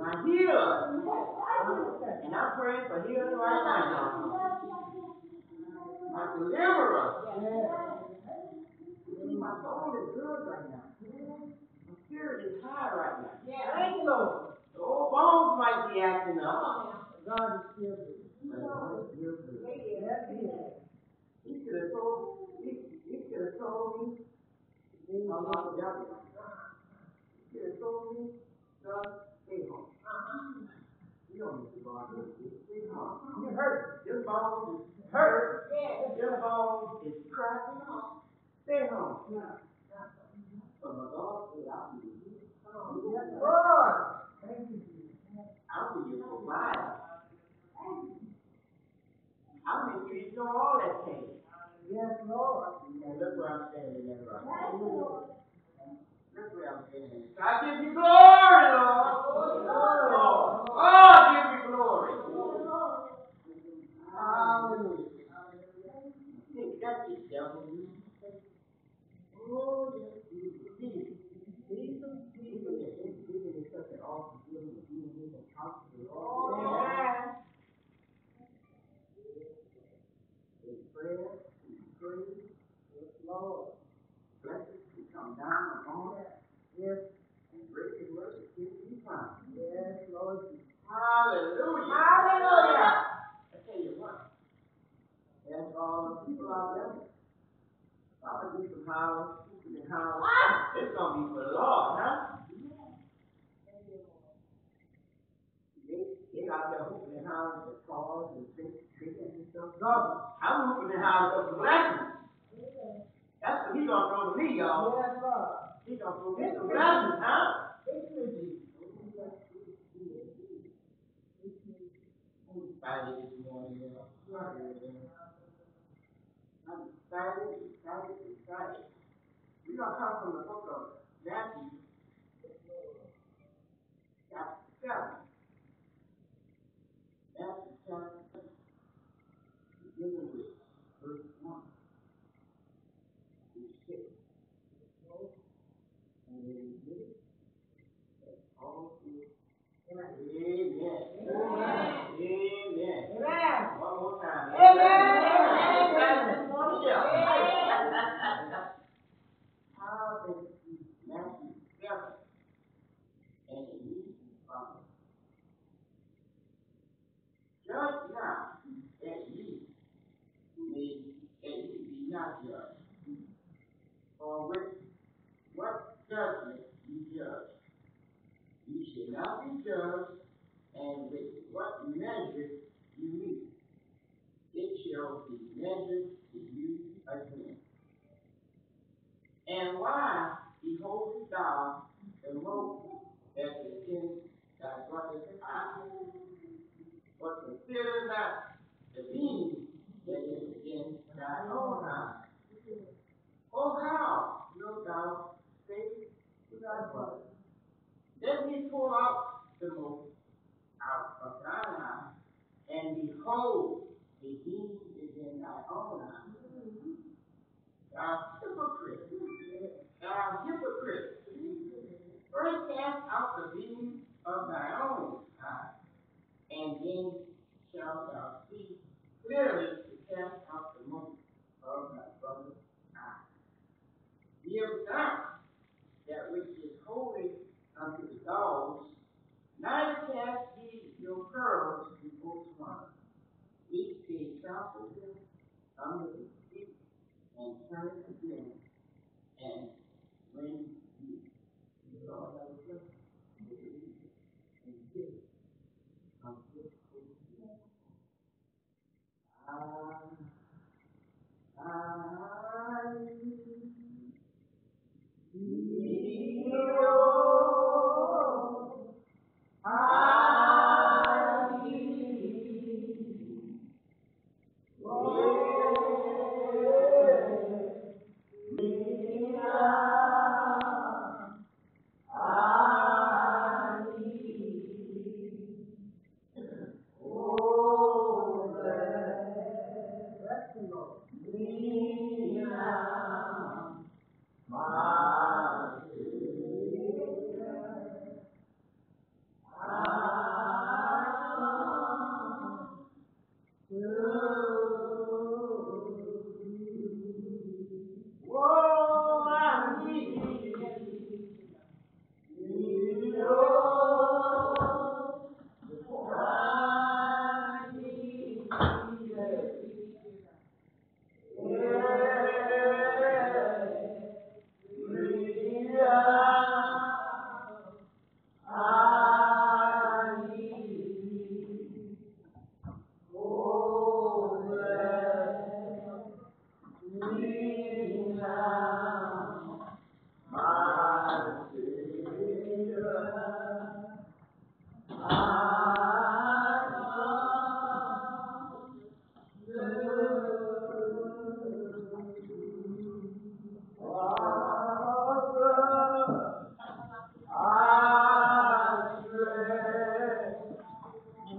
my healer. And I'm praying for healing right now. My deliverer. My soul is good right now. My spirit is high right now. Thank you, Lord. The old bones might be acting up. God is still good. He could have told me. He could have told me. He could have told me, son, stay home. You don't need to go out there. Stay home. You hurt. Your bones is hurt. Your bones is cracking off. Stay home. But my God said, I'll be with you. Yes, Lord. Thank you. I'll be your provider. I'll make you ignore all that pain. Yes, Lord. And look where I'm standing there right now. Look where I'm standing. I give you glory, Lord. Oh, I give you glory. Hallelujah. That's the devil. Oh, yes. Jesus is such an awesome feeling of being in the house of the Lord. Yeah. In prayer, in praise, yes, Lord. Blessings can come down upon us. Yes. And grace and mercy can be found. Yes, Lord. Hallelujah. Hallelujah. I tell you what. There's all the people out there. I'm going to do some howls, and howls. It's going to be for the Lord, huh? They out there hooping and hollering for cars and drinking and stuff. No, I'm hooping and hollering for blessings. That's what he's going to throw to me, y'all. Yes, Lord. He's going to throw me some blessings, huh? I'm excited this morning, y'all. I'm excited. We're going to come from the book of Matthew, chapter 7. Matthew chapter 7, beginning with verse 1 through 6. And then we get it. That's all good. Amen. Amen. One more time. Amen. How does Matthew 7 and it reads as follows. Judge not that you be not judged. For with what judgment you judge, you should not be judged, and with what measure you meet, it shall be measured to you again. And why beholdest thou the mote that is in thy brother's eye, but consider not the beam that is in thy own eye? Oh, how wilt thou say to thy brother, let me pull out the mote out of thine eye, and behold, the beam is in thy own eye? Thou hypocrite. First cast out the beam of thy own eye, and then shalt thou see clearly to cast out the mote of thy brother's eye. Give not that which is holy unto the dogs, neither cast ye your pearls before swine, lest they trample them under the feet, and turn again, and bring you. Lord, have a blessing.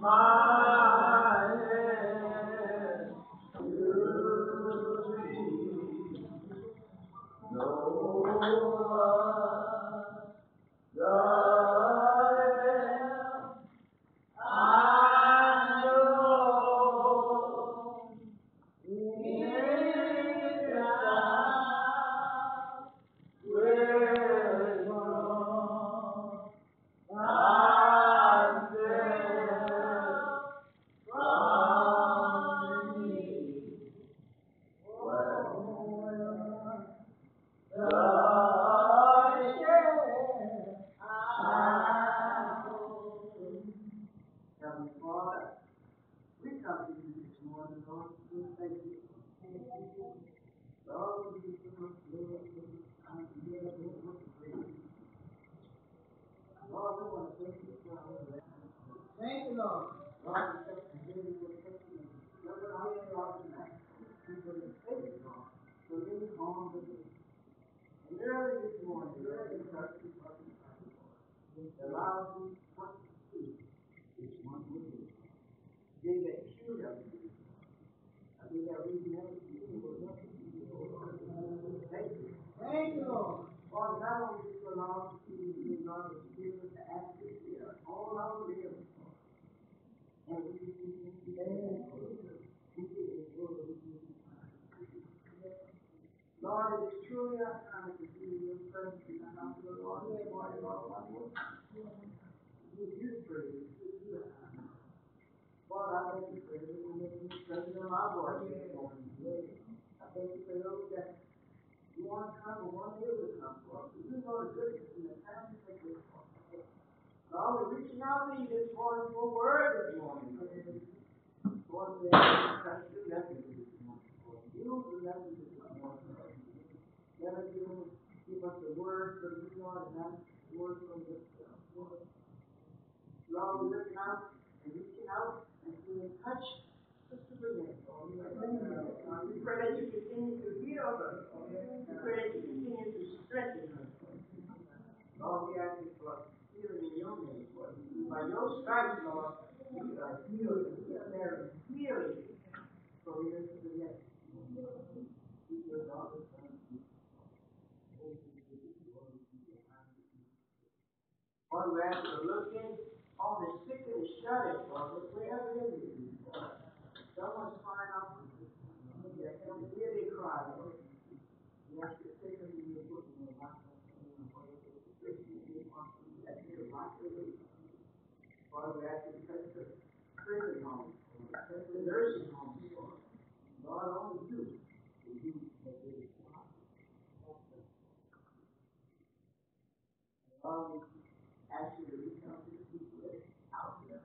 Thank you, Lord. And early this morning, early church, the loud what to see is one with you. They get chewed up. I think that we've never seen was nothing before. Thank you. Thank you, Lord. Lord, not only do you allow us to see you, Lord, but you give us the access here all our lives. And we give you Lord, it is truly our time to be in your presence in the house of the Lord. This morning, Lord, I want to give you praise. Lord, I thank you for everything that you've done in my voice this morning. I thank you for those that you want to come and want to be able to come for us. You know the goodness and the kindness that you're for us. Lord, we're reaching out to you this morning for a word this morning. Lord, we ask you to touch the message this morning. Use the message this morning. Let us give us the word from you, Lord, and not the word from yourself. Lord, we're looking out and reaching out and being touched. We pray that you continue to heal us. We pray that you continue to strengthen us. Lord, we ask you for healing in your name. By your stripes, Lord, we are healed. We are there healing. So we listen to the next. Lord, we ask you to look in on the sick and the shut-in, Lord, wherever it is. Someone's crying out for you. Hear they cry, Lord. We ask you to take them in your book and your life. Lord, we ask you to touch the prison homes, touch the nursing homes, Lord. Lord, only you can do what it is. Lord, we ask you to reach out to the people that are out there.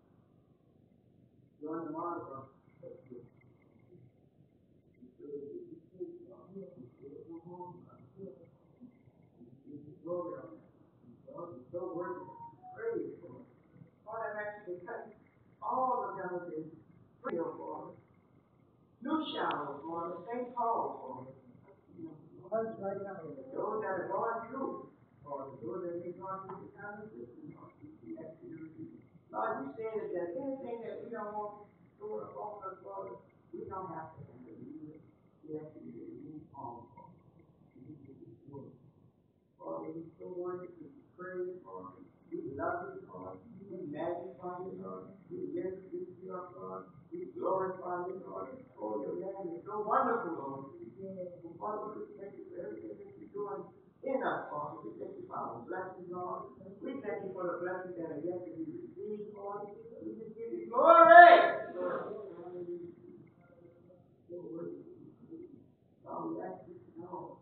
Join the martyrs. Glory on that. Lord, you're so worthy. Praise for it. Lord, I'm actually cutting all the devils in Springhill for us. New Shiloh for us. St. Paul for us. Those that are going through, or those that may gone through the kind of system, Lord, you said that anything that we don't want to store upon us, Lord, we don't have to handle it. We have to move on. Lord, we so worthy to praise, Lord. We love you, Lord. We magnify you, Lord. We lift you up, Lord. We glorify you, Lord. Oh, your name is so wonderful, Lord. Father, we thank you for everything that you're doing in us, Father. We thank you for our blessings, Lord. We thank you for the blessings that are yet to be received, Lord. We just give you glory. Lord, we ask you to know.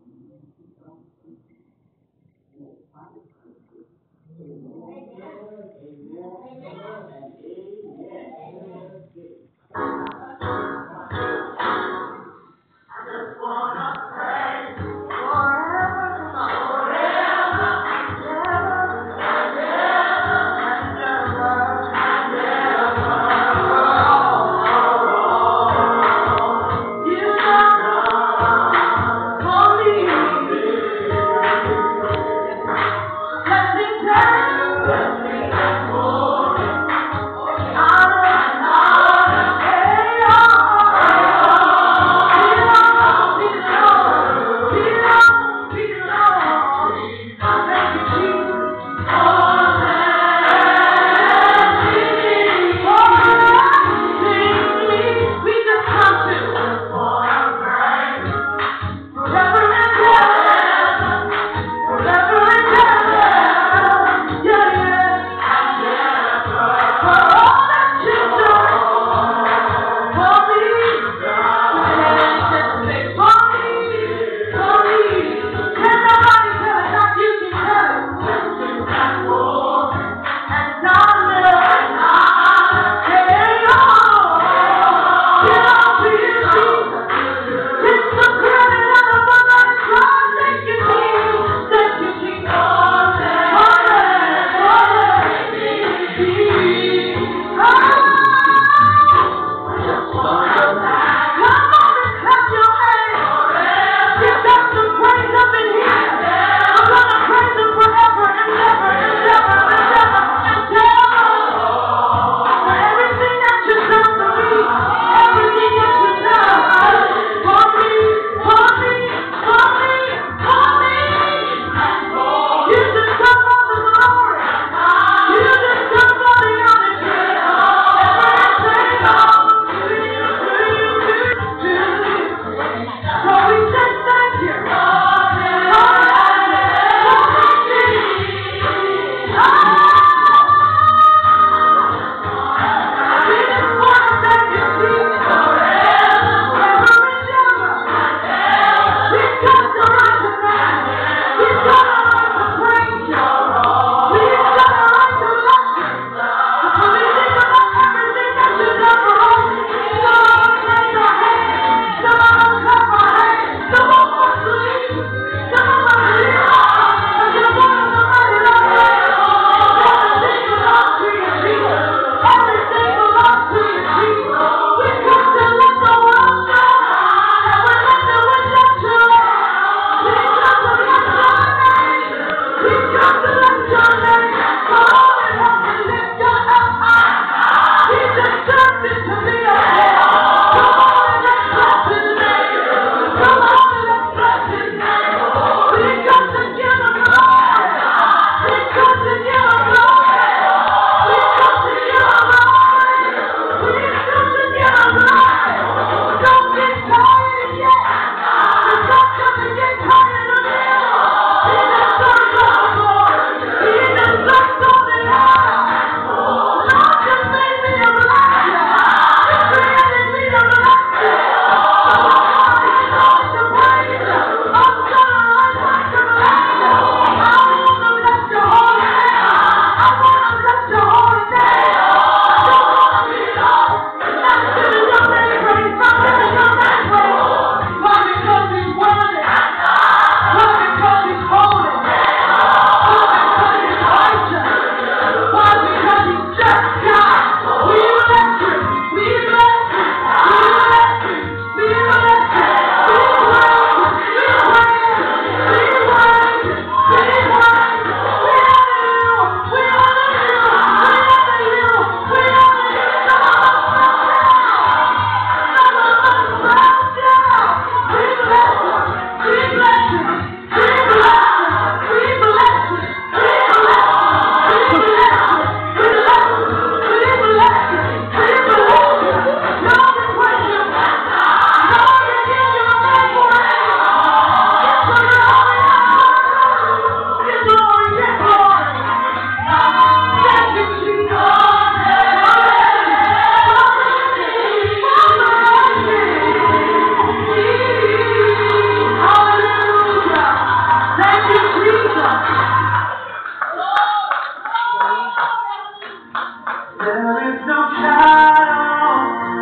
There is no shadow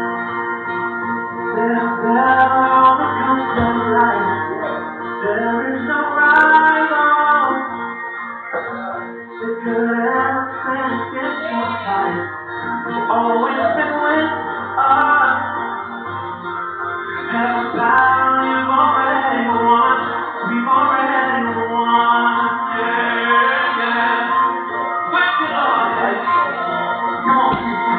that never overcomes the light. There is no rival that could ever stand against your fight. You've always been with us. Have a battle you've already won. We've already won. Yeah, yeah. With the Lord. Come on,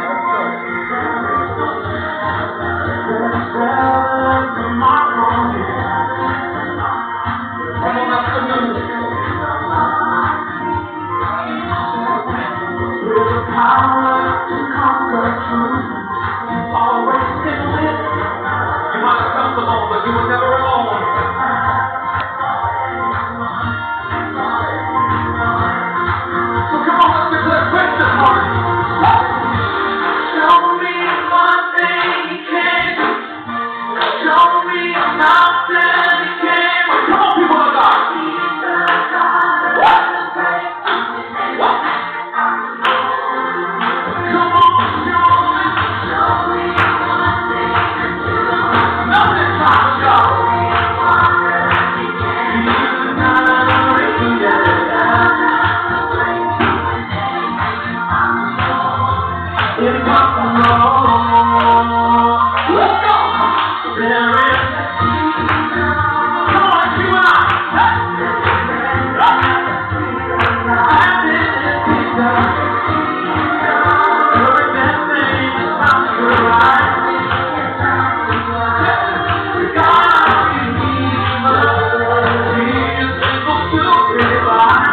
power to conquer truth. You've always been with. You might have felt alone, but you were never alone. So come on, let's declare grace this morning. Show me one thing you can do. Show me a mountain you can. Come on, people of God. What? What? Come on, show me one thing you can do. Nothing time, God. Let's go. There is. Come on, you and I. Every bad thing is bound to rise. God, He is able to revive.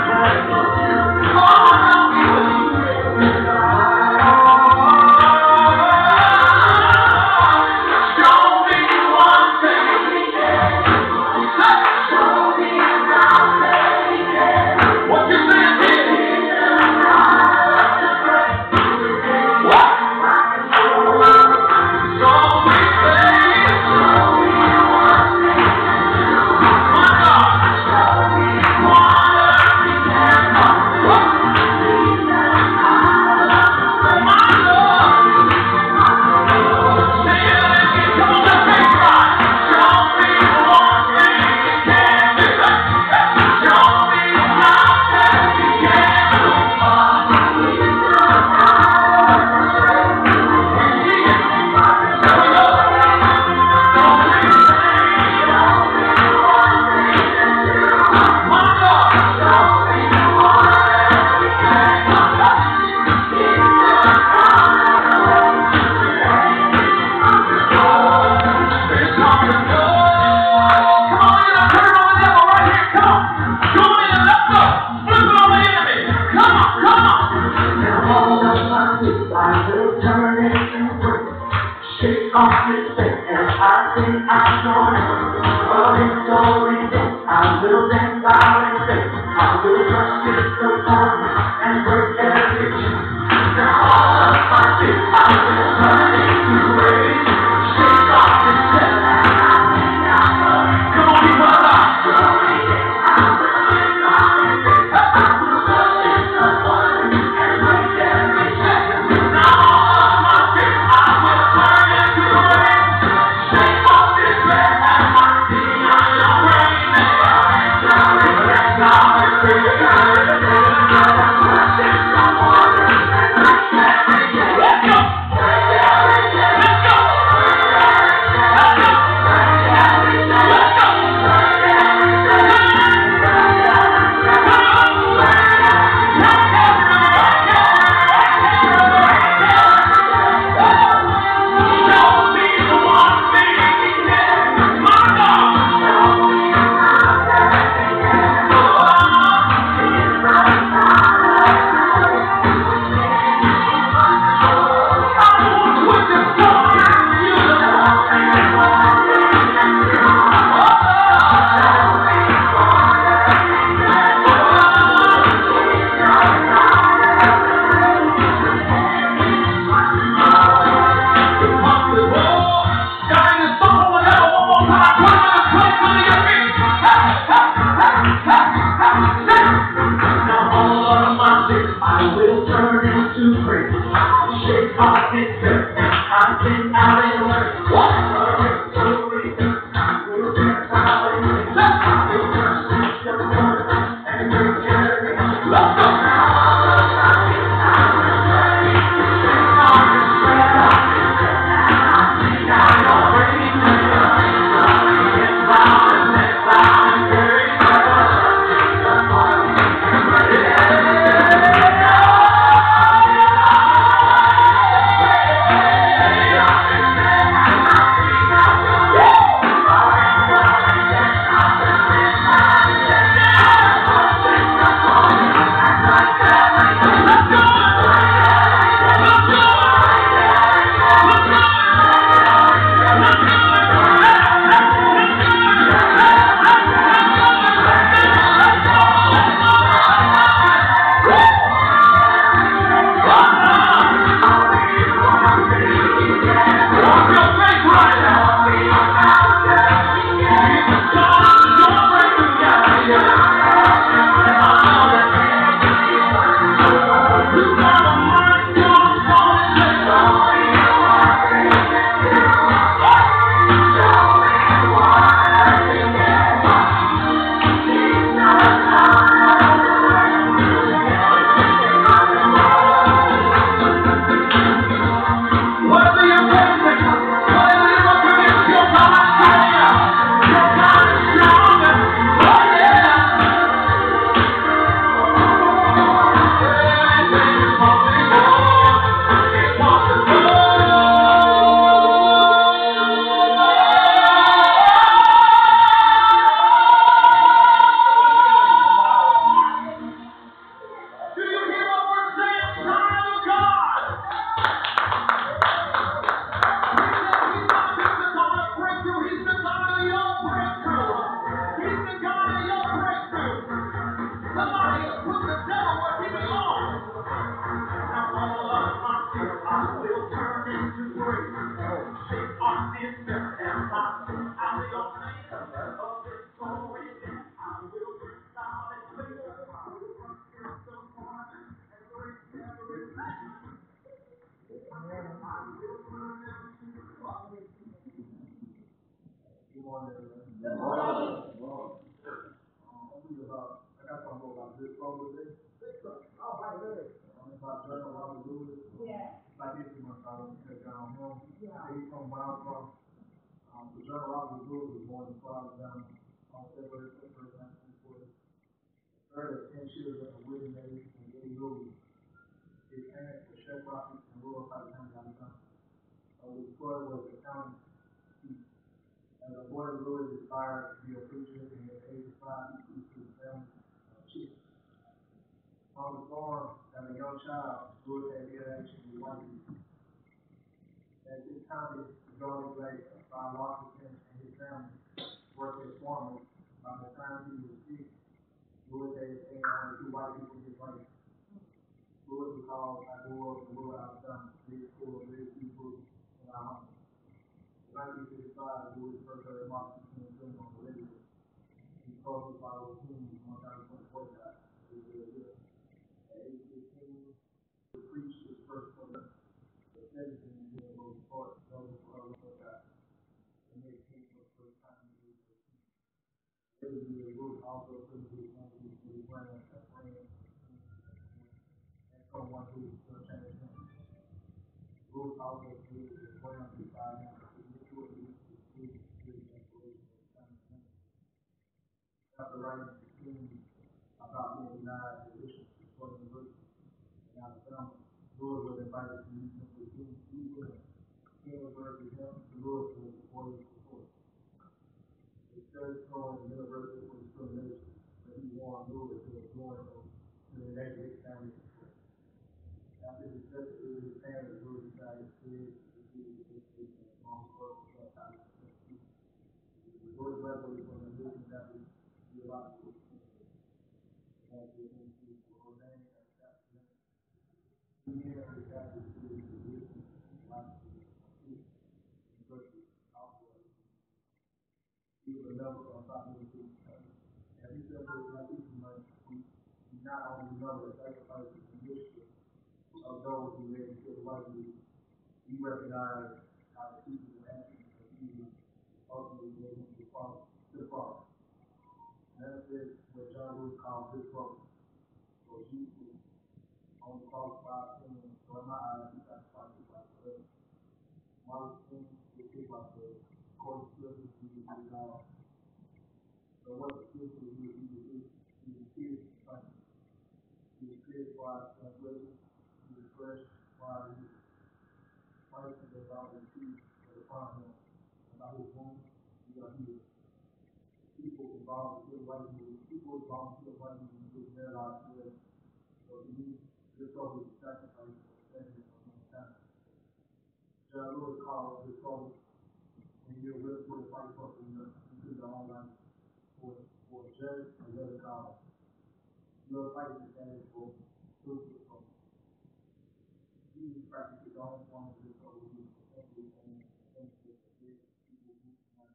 we recognize how the people were acting for Jesus ultimately led him to the cross. And that's what John Lewis called this cross. So Jesus on the cross for our sins, so in my eyes, he sacrificed his life for us. My sin is his life for us. According to scripture, Jesus is God. So what the scripture is, Jesus is, he was pierced for us. He was pierced for our transgressions. He was crushed for our iniquities. Christ is about the truth of the promise. About his wounds, we are healed. People involved in right movement, people involved in right movement with their lives together. So to me, this trouble is sacrifice for the saving of mankind. John Lewis called this trouble when you're willing to fight for into your own life for just another cause. You're fighting the same for truth of trouble. Jesus practiced his own form of this trouble. He was essentially saying things that the big people do not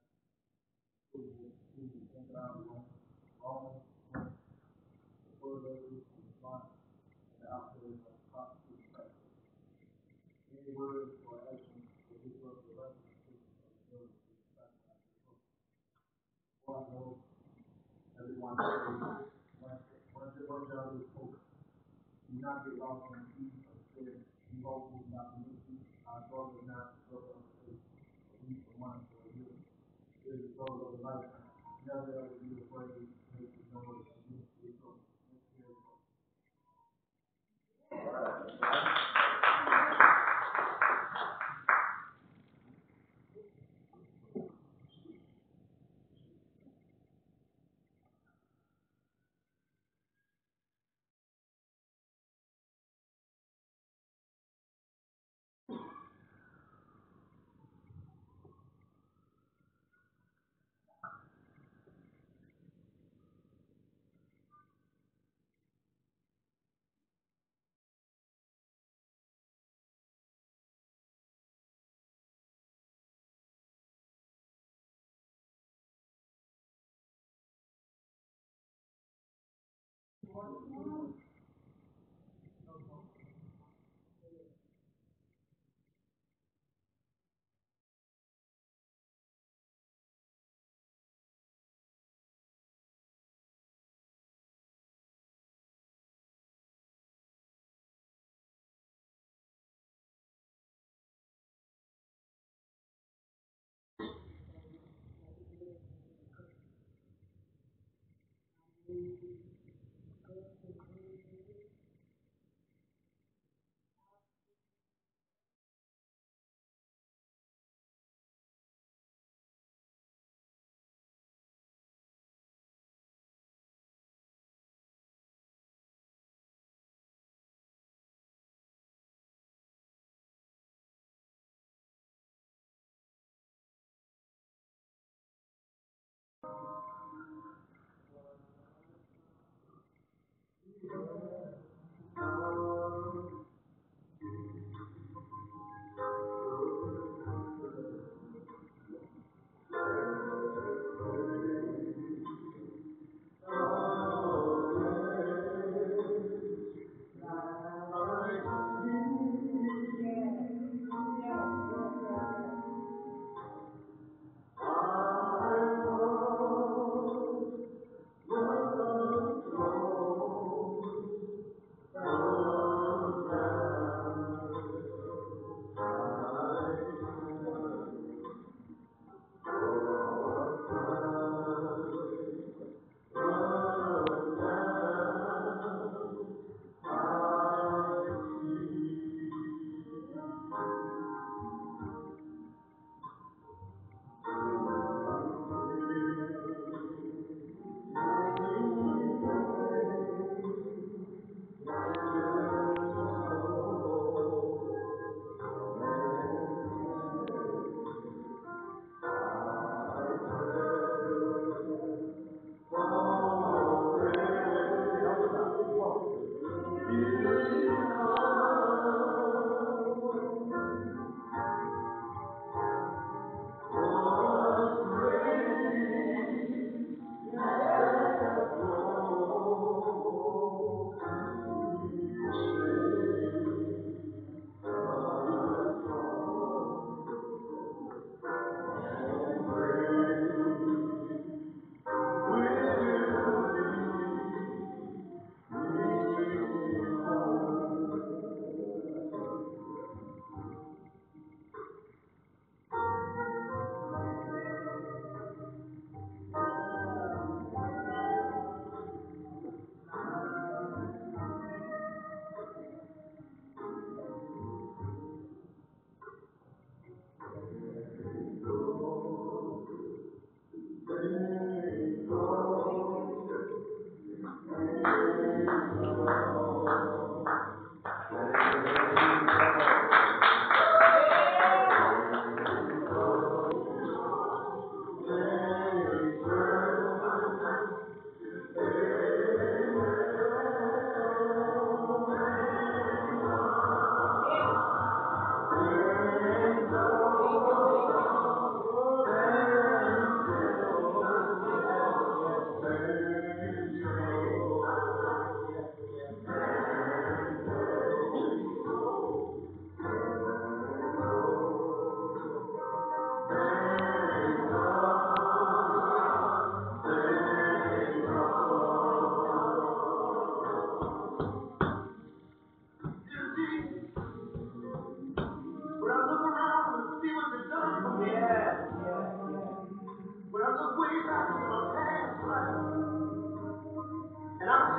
think about wrong, the word of the response, and the output of prostitution practice. Any word or action that disrupts the righteous decision of the word is sacrifice. Before I go, everyone knows one job is hope. Do not get lost in the sea of sin. We hope will not be missing. Our goal is not to suffer on the faith, but we for money for a year. It is the goal of the lifetime. Never ever be afraid to make the noise against your soul. Let's hear it go.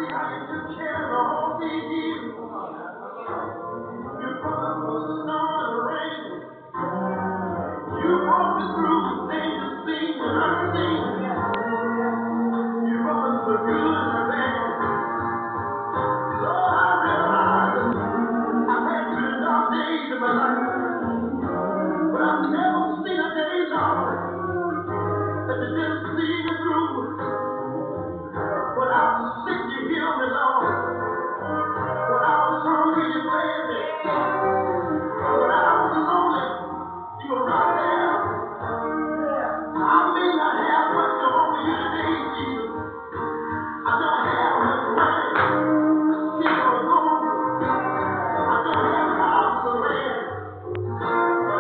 see how you took care of me all these years. You brought me through the storm and the rain. You brought me through things seen and unseen. You brought me through the good and the bad. Lord, I realize that I've had pretty dark days in my life, but I've never seen a day, Lord, that you didn't see me through. When I was sick, you healed me, Lord. When I was hungry, you fed me. When I was lonely, you were right there. I may not have much to offer you today, Jesus. I don't have much money, silver or gold. I don't have houses or land. But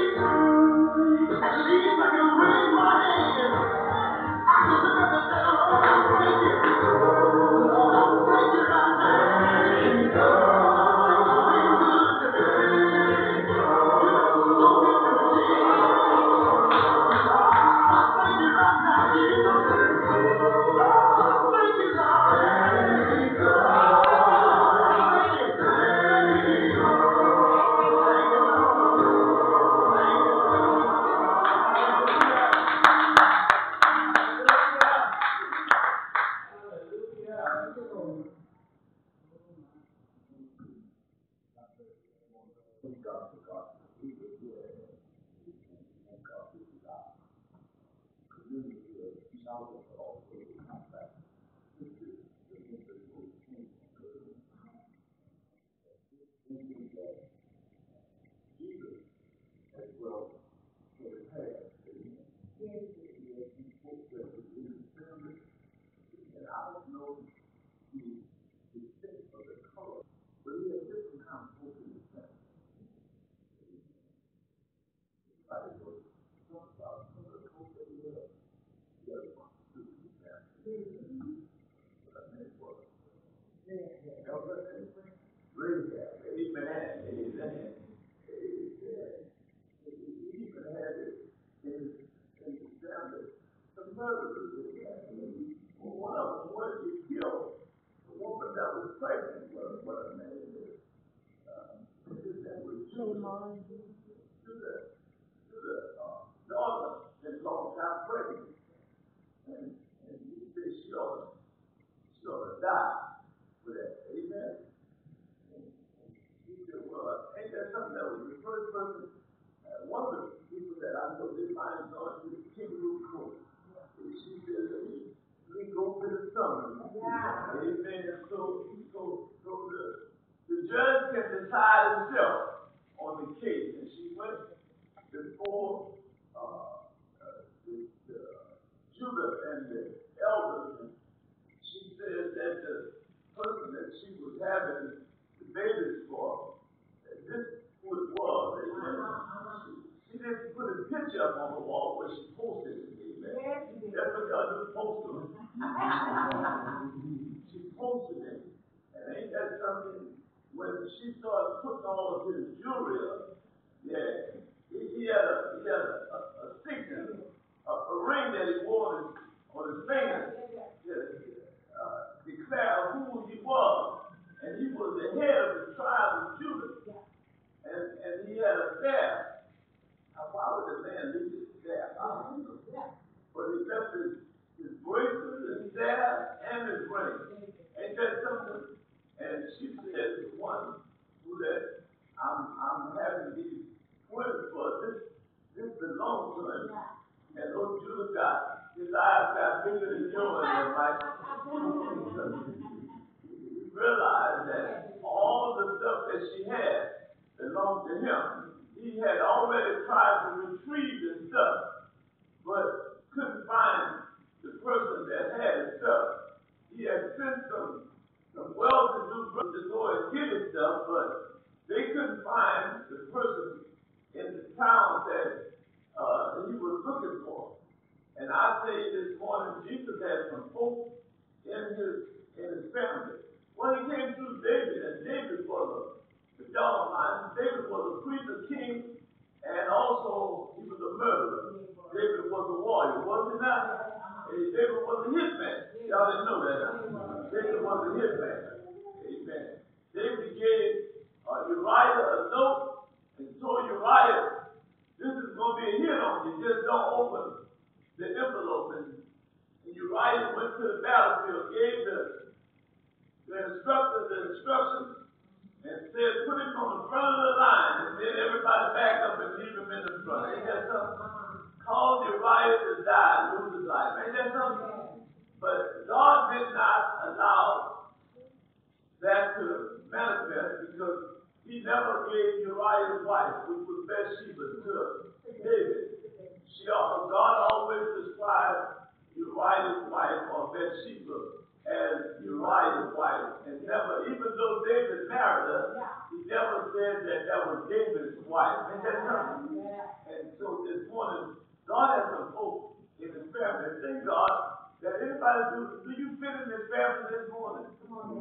at least I can raise my hand. I can look up and say, Lord, I thank you. Lord, I thank you right now. Lord, you've been good to me. You've been so good to me, Jesus. Lord, I thank you right now, Jesus. Lord, I thank you, Lord. Lord, I thank you. Thank you, Lord. Thank you, Lord. The judge can decide himself on the case, and she went before Judah and the elders, and she said that the person that she was having the babies for, that this who it was. Amen. She didn't put a picture up on the wall where she posted it. Amen. That's what y'all do, post them. She posted it. And ain't that something? When she started putting all of his jewelry up, yeah, he had a signet, a ring that he wore on his finger, declare who he was. And he was the head of the tribe of Judah. And he had a staff. Now, why would the man leave his staff? I don't know. But he left his bracelet, his staff, and his ring. Ain't that something? And she said, the one who that I'm having these twins for, this belongs to him. And old Judah his eyes got bigger than yours, and like, he realized that all the stuff that she had belonged to him. He had already tried to retrieve his stuff, but couldn't find the person that had his stuff. He had sent some well-to-do brothers to go and get his stuff, but they couldn't find the person in the town that he was looking for. And I say this morning, Jesus had some folks in his family. Well, he came through David, and David was David was a priest, a king, and also he was a murderer. David was a warrior, was he not? David was a hitman. Y'all didn't know that. David was a hitman. Amen. David gave Uriah a note and told Uriah, this is going to be a hit on you. Just don't open the envelope. And Uriah went to the battlefield, gave the instructions, and said, put him on the front of the line, and then everybody back up and leave him in the front. Ain't that something? Caused Uriah to die, lose his life. Ain't that something? But God did not allow that to manifest because he never gave Uriah's wife, which was Bathsheba, to David. God always described Uriah's wife or Bathsheba as Uriah's wife. And never, even though David married her, he never said that was David's wife. Ain't that something? And so this morning, God has some hope in his family. Thank God that anybody do you fit in this family this morning? Come on,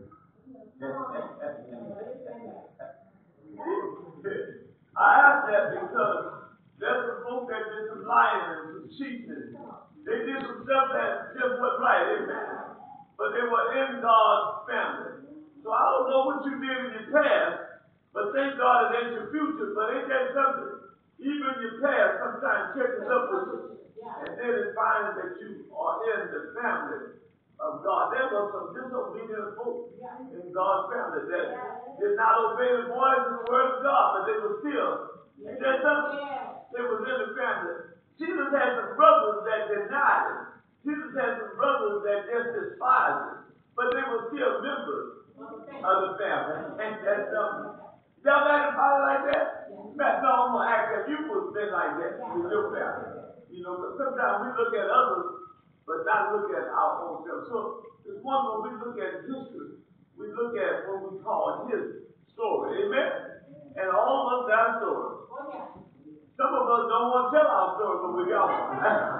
I ask that because there's some folks that did some lying and some cheating. They did some stuff that just wasn't right, amen. But they were in God's family. So I don't know what you did in your past, but thank God it ain't your future. But ain't that something? Even your past sometimes catches up with you. And then it finds that you are in the family of God. There were some disobedient folks in God's family that did not obey the voice and the word of God, but they were still. Ain't that something? They was in the family. Jesus had some brothers that denied him. Jesus had some brothers that just despised him. But they were still members of the family. Ain't that something? Y'all got anybody like that? No, I'm going to ask that you would think like that with your family. You know, but sometimes we look at others, but not look at our own selves. So this morning when we look at history, we look at what we call his story. Amen? And all of us got a story. Some of us don't want to tell our story, but we got one.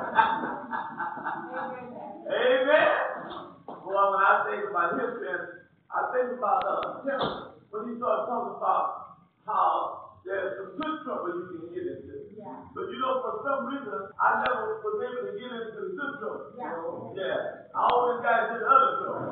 Amen? Well, when I think about history, I think about Tim, when he started talking about how there's some good trouble you can get into. But you know, for some reason, I never was able to get into the good trouble. I always got into the other trouble.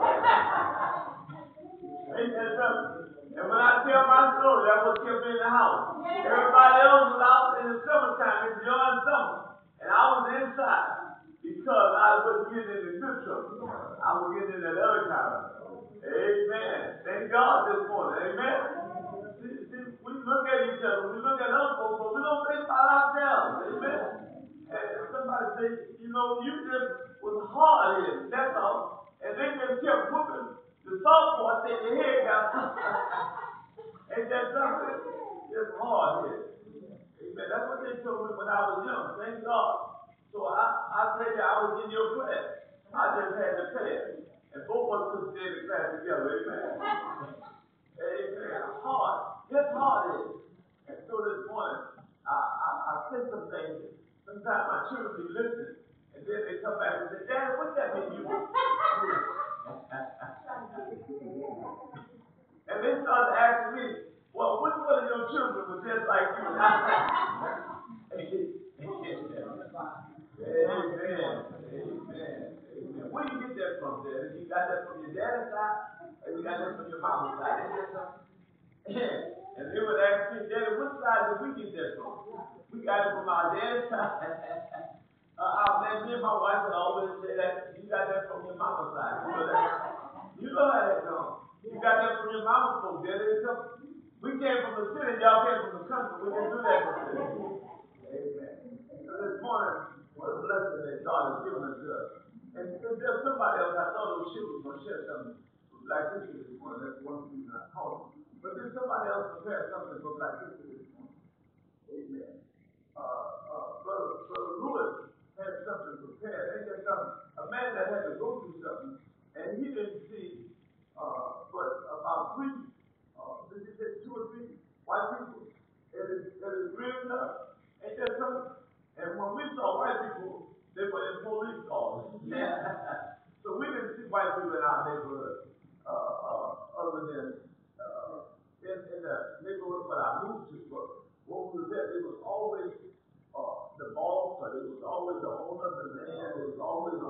Ain't that something? And when I tell my story, that's what kept me in the house. Everybody else was out in the summertime enjoying summer. And I was inside because I wasn't getting in the good trouble. I was getting in that other kind of. Amen. Thank God this morning. Amen. See, we look at each other, we look at other folks, but we don't think about ourselves. Amen. And somebody say, you know, you just was hard-headed. That's all. And they just kept whooping the softball till your head got Ain't that something? Just hard-headed. Amen. That's what they told me when I was young. Thank God. So I tell you, I was in your class. I just had to pass. And both of us could stay in the class together. Amen. Amen. Hard. Just hard-headed. And so this morning, I said some things. Sometimes my children be listening. And then they come back and say, Daddy, what that mean you? And they started asking me, well, which one of your children was just like you? Amen. Where do you get that from, Daddy? You got that from your daddy's side? Or you got that from your mama's side? And they would ask me, Daddy, which side did we get that from? We got it from our dad's side. Me and my wife would always say that you got that from your mama's side. You know that? You know how that goes. You got that from your mama's folks. We came from the city, y'all came from the country. We didn't do that from the city. Amen. So this morning, what a blessing that God has given us. And if there's somebody else, I thought it was she was going to share something with Black History this morning. That's one reason I called. But there's somebody else prepared something for Black History this morning. Amen. Brother Lewis had something prepared. Ain't that something? A man that had to go through something, and he didn't see but about did you say 2 or 3 white people? It is real enough. Ain't that something? And when we saw white people, they were in police cars. So we didn't see white people in our neighborhood, other than in the neighborhood that I moved to. But when we were there, it was always the boss, but it was always the owner of the land, it was always the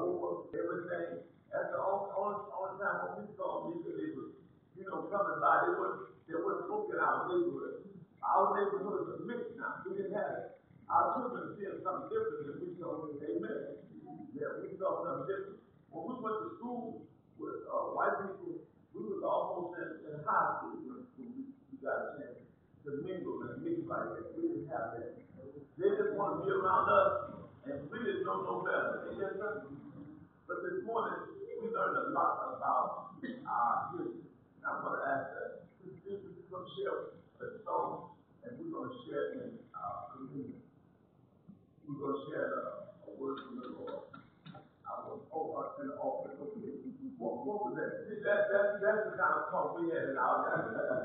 We didn't have it. Our children seeing something different than we saw. Amen. Yeah, we saw something different. When we went to school with white people, we was almost in high school when we got a chance to mingle and mix like that. We didn't have that. They just want to be around us, and we didn't know no better. But this morning, we learned a lot about our history. I'm going to ask that this is going to share a song, and we're going to share in communion. We're going to share a word from the Lord. I was over in the office. What was that? See, that's the kind of talk we had in our time.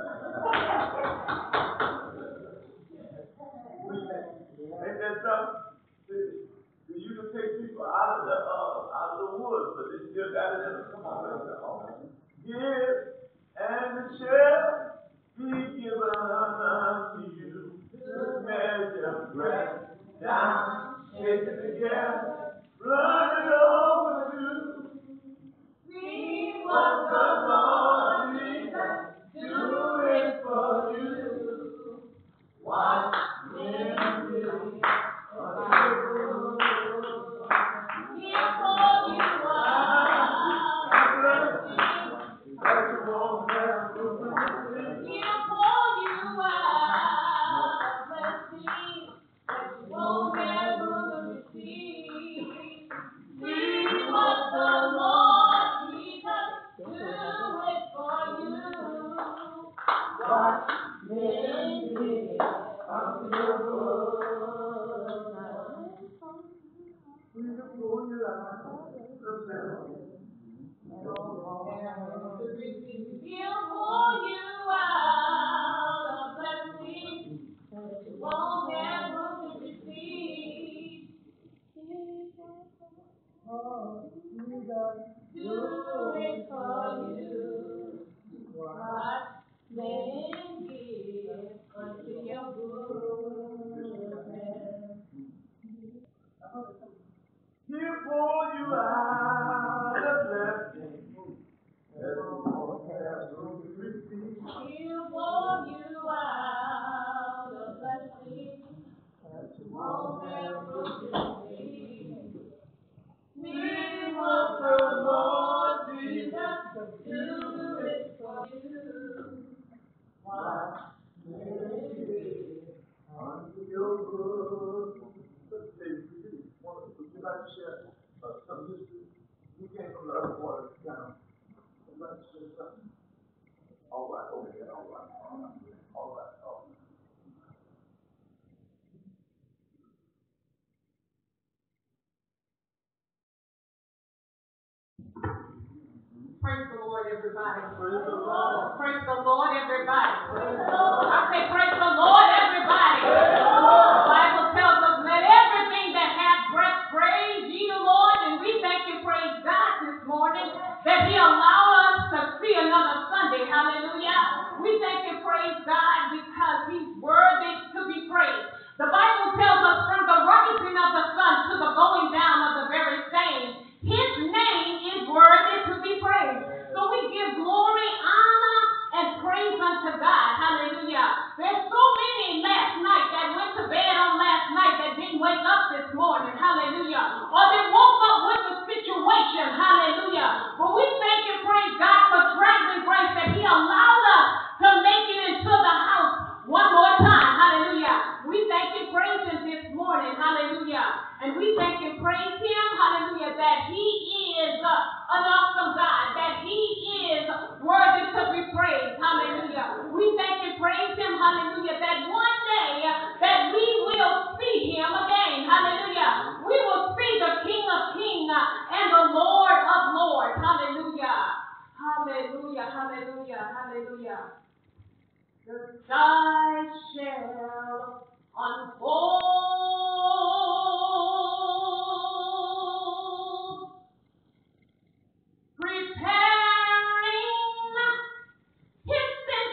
Ain't that something? You can take people out of the woods, but they still got it in them. Come on, let's go. Give and it shall be given unto you. Good measure, pressed down, shaken together, run it over to. See what the Lord Jesus do it for you. Watch him do it for you. Here for you Here for you out a blessing. Here for you out a blessing. Won't have room to receive. See what the Lord Jesus do it for you. Watch it unto your good. Would you like to share some history? You came from the other part of the town. Would you like to share something? All right, okay, all right. Praise the Lord, everybody. Praise the Lord. Praise the Lord, everybody. Praise the Lord. I say, praise the Lord, everybody. Praise the Lord. The Bible tells us, let everything that hath breath praise ye the Lord. And we thank and praise God this morning that He allowed us to see another Sunday. Hallelujah. We thank and praise God because He's worthy to be praised. The Bible tells us from the rising of the sun to the going down of the very same, His name is worthy to be praised. So we give glory, honor, and praise unto God. Hallelujah. There's so many last night that went to bed on last night that didn't wake up this morning. Hallelujah. Or they woke up with the situation. Hallelujah. But we thank and praise God for traveling grace that He allowed us to make it into the house one more time. Hallelujah. We thank and praise Him this morning. Hallelujah. And we thank and praise Him. Hallelujah. That He is an awesome God. That He is worthy to be praised. Hallelujah. We thank and praise Him. Hallelujah. That one day that we will see Him again. Hallelujah. We will see the King of Kings and the Lord of Lords. Hallelujah. Hallelujah. Hallelujah. Hallelujah. The sky shall unfold, preparing His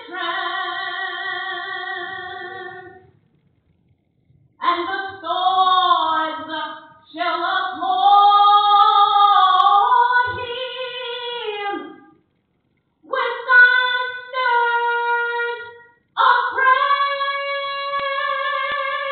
entrance, and the stars shall applaud Him with thunders of praise.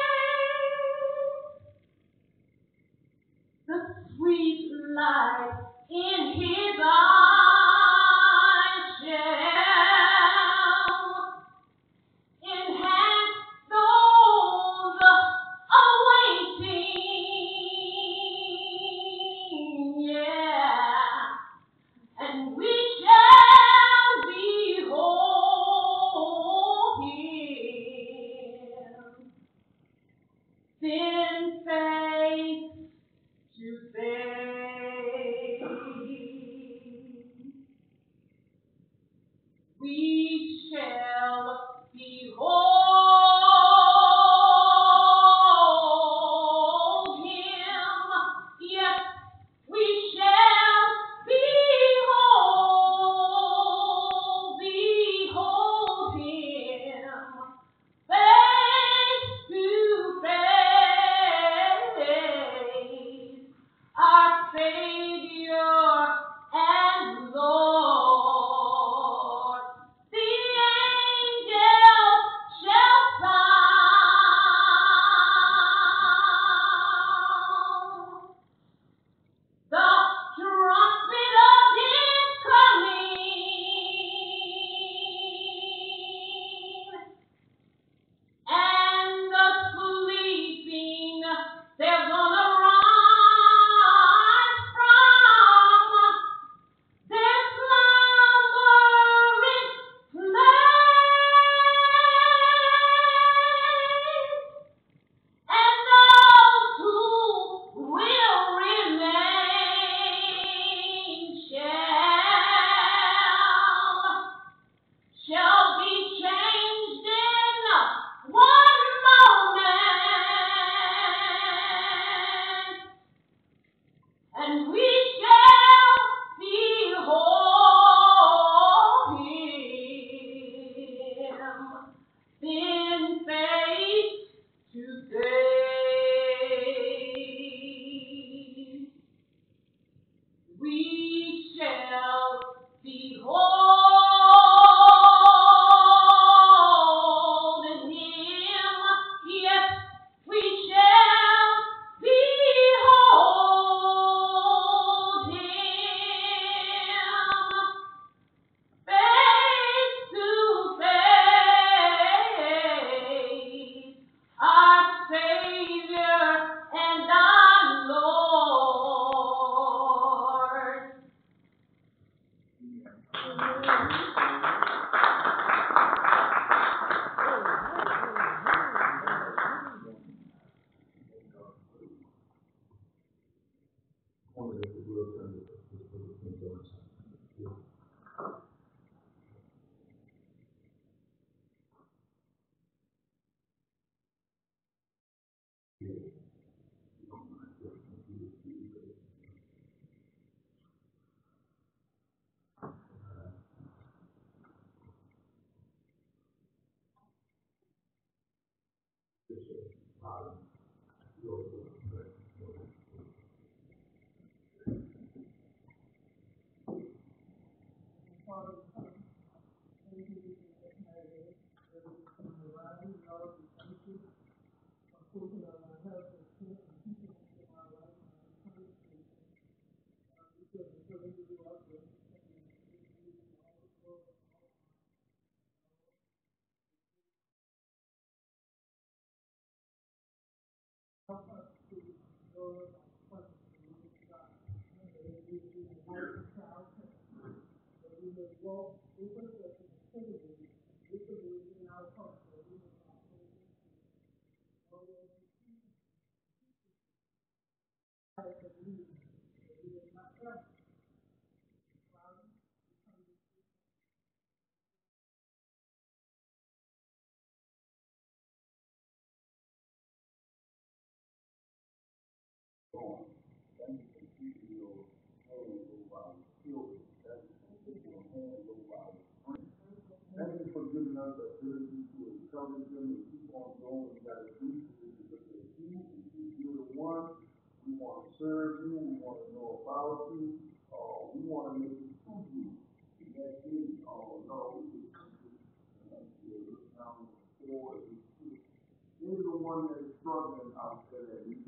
Thank you for giving us the ability to encourage them and keep on going. We got to do this because of you. You're the one. We want to serve you. We want to know about you. We want to make it to you. And that's it. No, we just look down on the floor. You're the one that's struggling out there that needs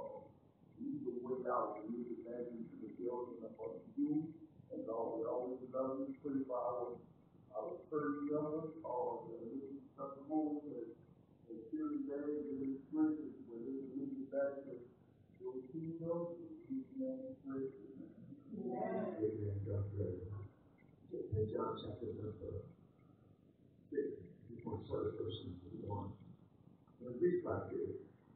a way out. We need to back into the building of you. And we always love you. Pray for our first younger, the testimony that feeling bad in his churches, but they can lead you back to your kingdom, his name is Amen. God bless you. In John chapter number 6, before the person 1. And it reads like this.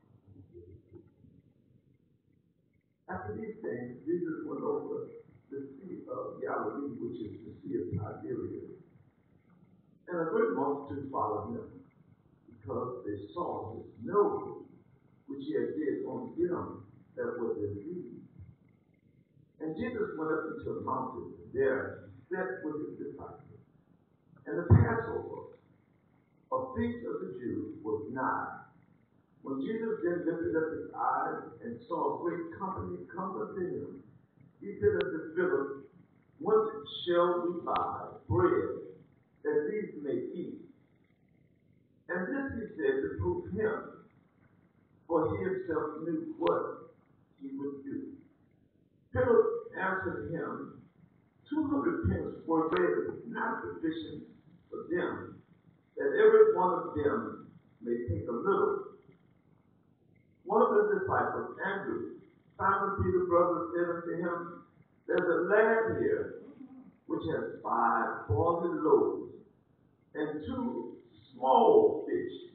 After these things, Jesus went over the Sea of Galilee, which is the Sea of Tiberias. And a great multitude followed him, because they saw his miracles, which he had did on them that were diseased. And Jesus went up into a mountain, and there he sat with his disciples. And the Passover, a feast of the Jews, was nigh. When Jesus then lifted up his eyes and saw a great company come unto him, he said unto Philip, What shall we buy bread that these may eat? And this he said to prove him, for he himself knew what he would do. Philip answered him, 200 pence for bread is not sufficient for them, that every one of them may take a little. One of the disciples, Andrew, Simon Peter's brother, said unto him, There's a lad here which has 5 barley loaves and 2 small fish.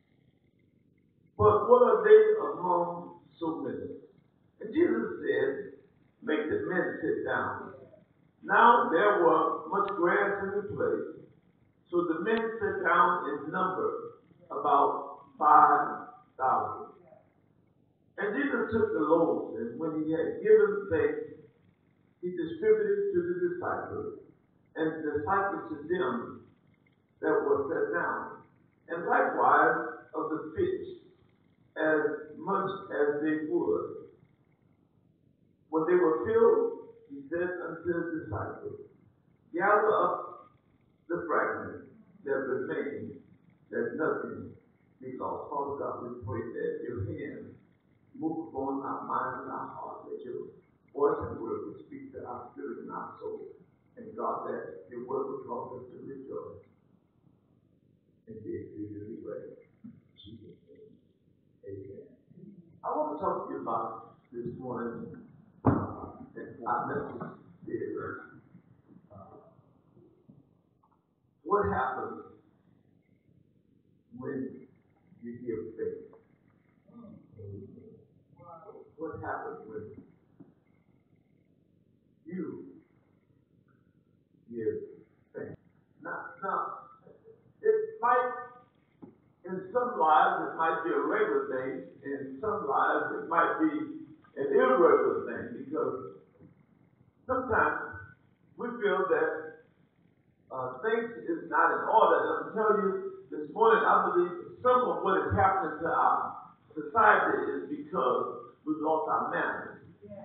But what are they among so many? And Jesus said, Make the men sit down. Now there was much grass in the place, so the men sat down in number, about 5,000. And Jesus took the loaves, and when he had given thanks, he distributed to the disciples, and the disciples to them that were set down, and likewise of the fish, as much as they would. When they were filled, he said unto the disciples, Gather up the fragments that remain, that nothing be lost. Father God, we pray that your hand move upon our minds and our hearts, that your voice and word will speak to our spirit and our soul. And God, that your word will cause us to rejoice and be exceedingly great. In Jesus' name, amen. I want to talk to you about this morning, and our message is what happens when you give faith. What happens when you give faith? Now, it might, in some lives, it might be a regular thing. In some lives, it might be an irregular thing, because sometimes we feel that things is not in order. And I'm telling you, this morning, I believe some of what is happening to our society is because we've lost our manners.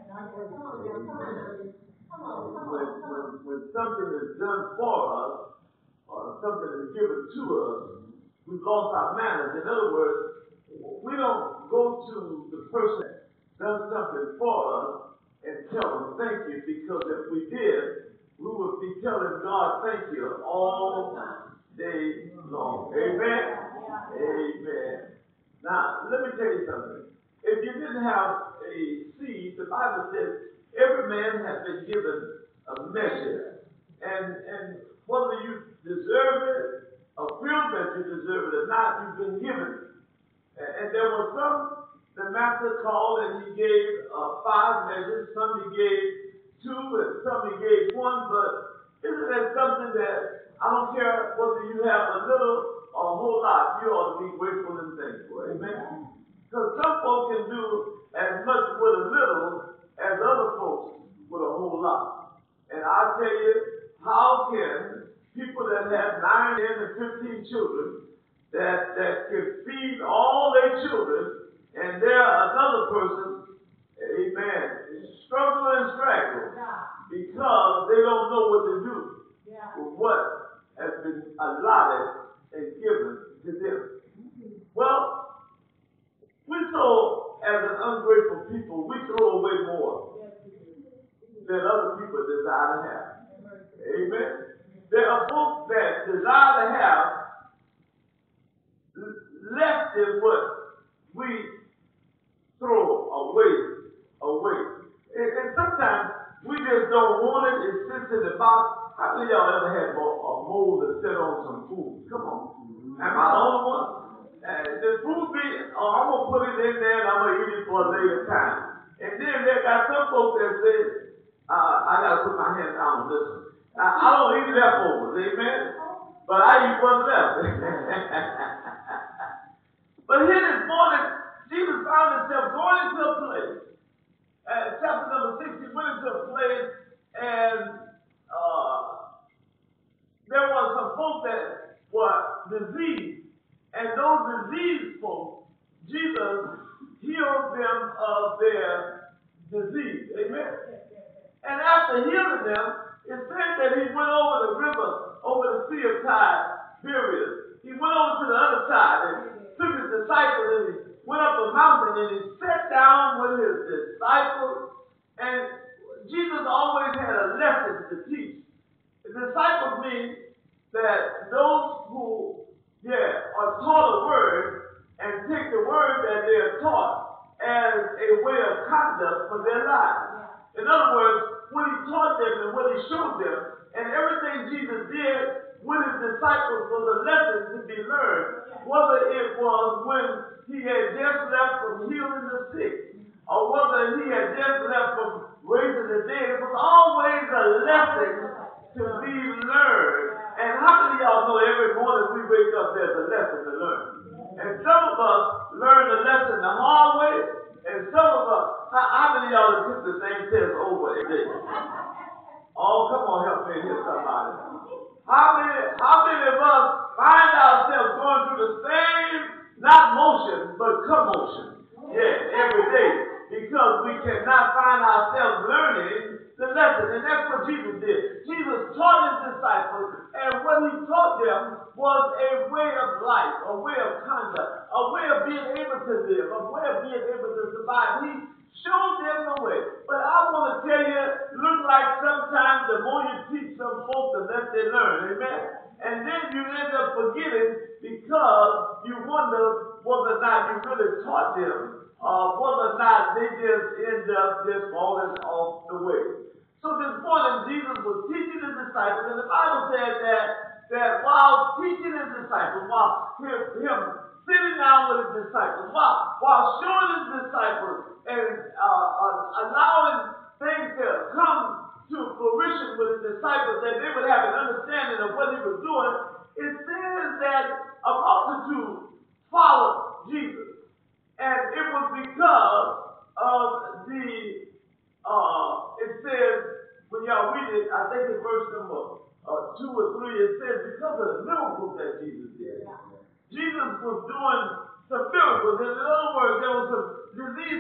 When something is done for us, or something is given to us, we've lost our manners. In other words, we don't go to the person that does something for us and tell them thank you, because if we did, we would be telling God thank you all day long. Amen? Amen. Now, let me tell you something. If you didn't have a seed, the Bible says every man has been given a measure. And whether you deserve it or feel that you deserve it or not, you've been given it. And there were some the master called and he gave 5 measures, some he gave 2, and some he gave 1. But isn't that something that I don't care whether you have a little or a whole lot, you ought to be grateful and thankful. Amen? Because some folks can do as much with a little as other folks with a whole lot. And I tell you, how can people that have 9, 10, and 15 children that can feed all their children, and there another person, amen, is struggling and straggling because they don't know what to do with what has been allotted and given to them? Well, we so, as an ungrateful people, we throw away more than other people desire to have. Amen. There are folks that desire to have less than what we throw away. And sometimes we just don't want it. It sits in the box. How many of y'all ever had a mold that set on some food? Come on. Am I the only one? The food be, I'm going to put it in there and I'm going to eat it for a later time. And then there got some folks that say, I got to put my hand down on this one. I don't eat leftovers, amen? But I eat what's left. But here this morning, Jesus found himself going into a place. Chapter number 6, he went into a place and there was some folks that were diseased. And those diseased folks, Jesus healed them of their disease. Amen? And after healing them, it said that he went over the river, over the Sea of Tiberias. He went over to the other side and took his disciples and he went up a mountain and he sat down with his disciples. And Jesus always had a lesson to teach. The disciples mean that those who are taught a word and take the word that they are taught as a way of conduct for their lives. In other words, what he taught them and what he showed them, and everything Jesus did with his disciples was a lesson to be learned, whether it was when he had just left from healing the sick, or whether he had just left from raising the dead. It was always a lesson to be learned. And how many of y'all know every morning we wake up, there's a lesson to learn? And some of us learn the lesson the hard way, and some of us, how many of y'all have took the same test over a day? Oh, come on, help me here, somebody. How many of us find ourselves going through the same, not motion, but commotion? Yeah, every day. Because we cannot find ourselves learning the lesson. And that's what Jesus did. Jesus taught his disciples, and what he taught them was a way of life, a way of conduct, a way of being able to live, a way of being able to survive. He showed them the way. But I want to tell you, look like sometimes the more you teach some folks, the less they learn. Amen? And then you end up forgetting because you wonder whether or not you really taught them, whether or not they just end up just falling off the way. So this morning, Jesus was teaching his disciples, and the Bible said that while teaching his disciples, while him sitting down with his disciples, while showing his disciples and allowing things to come to fruition with his disciples, that they would have an understanding of what he was doing, it says that a multitude followed Jesus. And it was because of it says, when y'all read it, I think in verse number 2 or 3, it says because of the miracles that Jesus did. Jesus was doing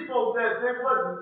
folks that they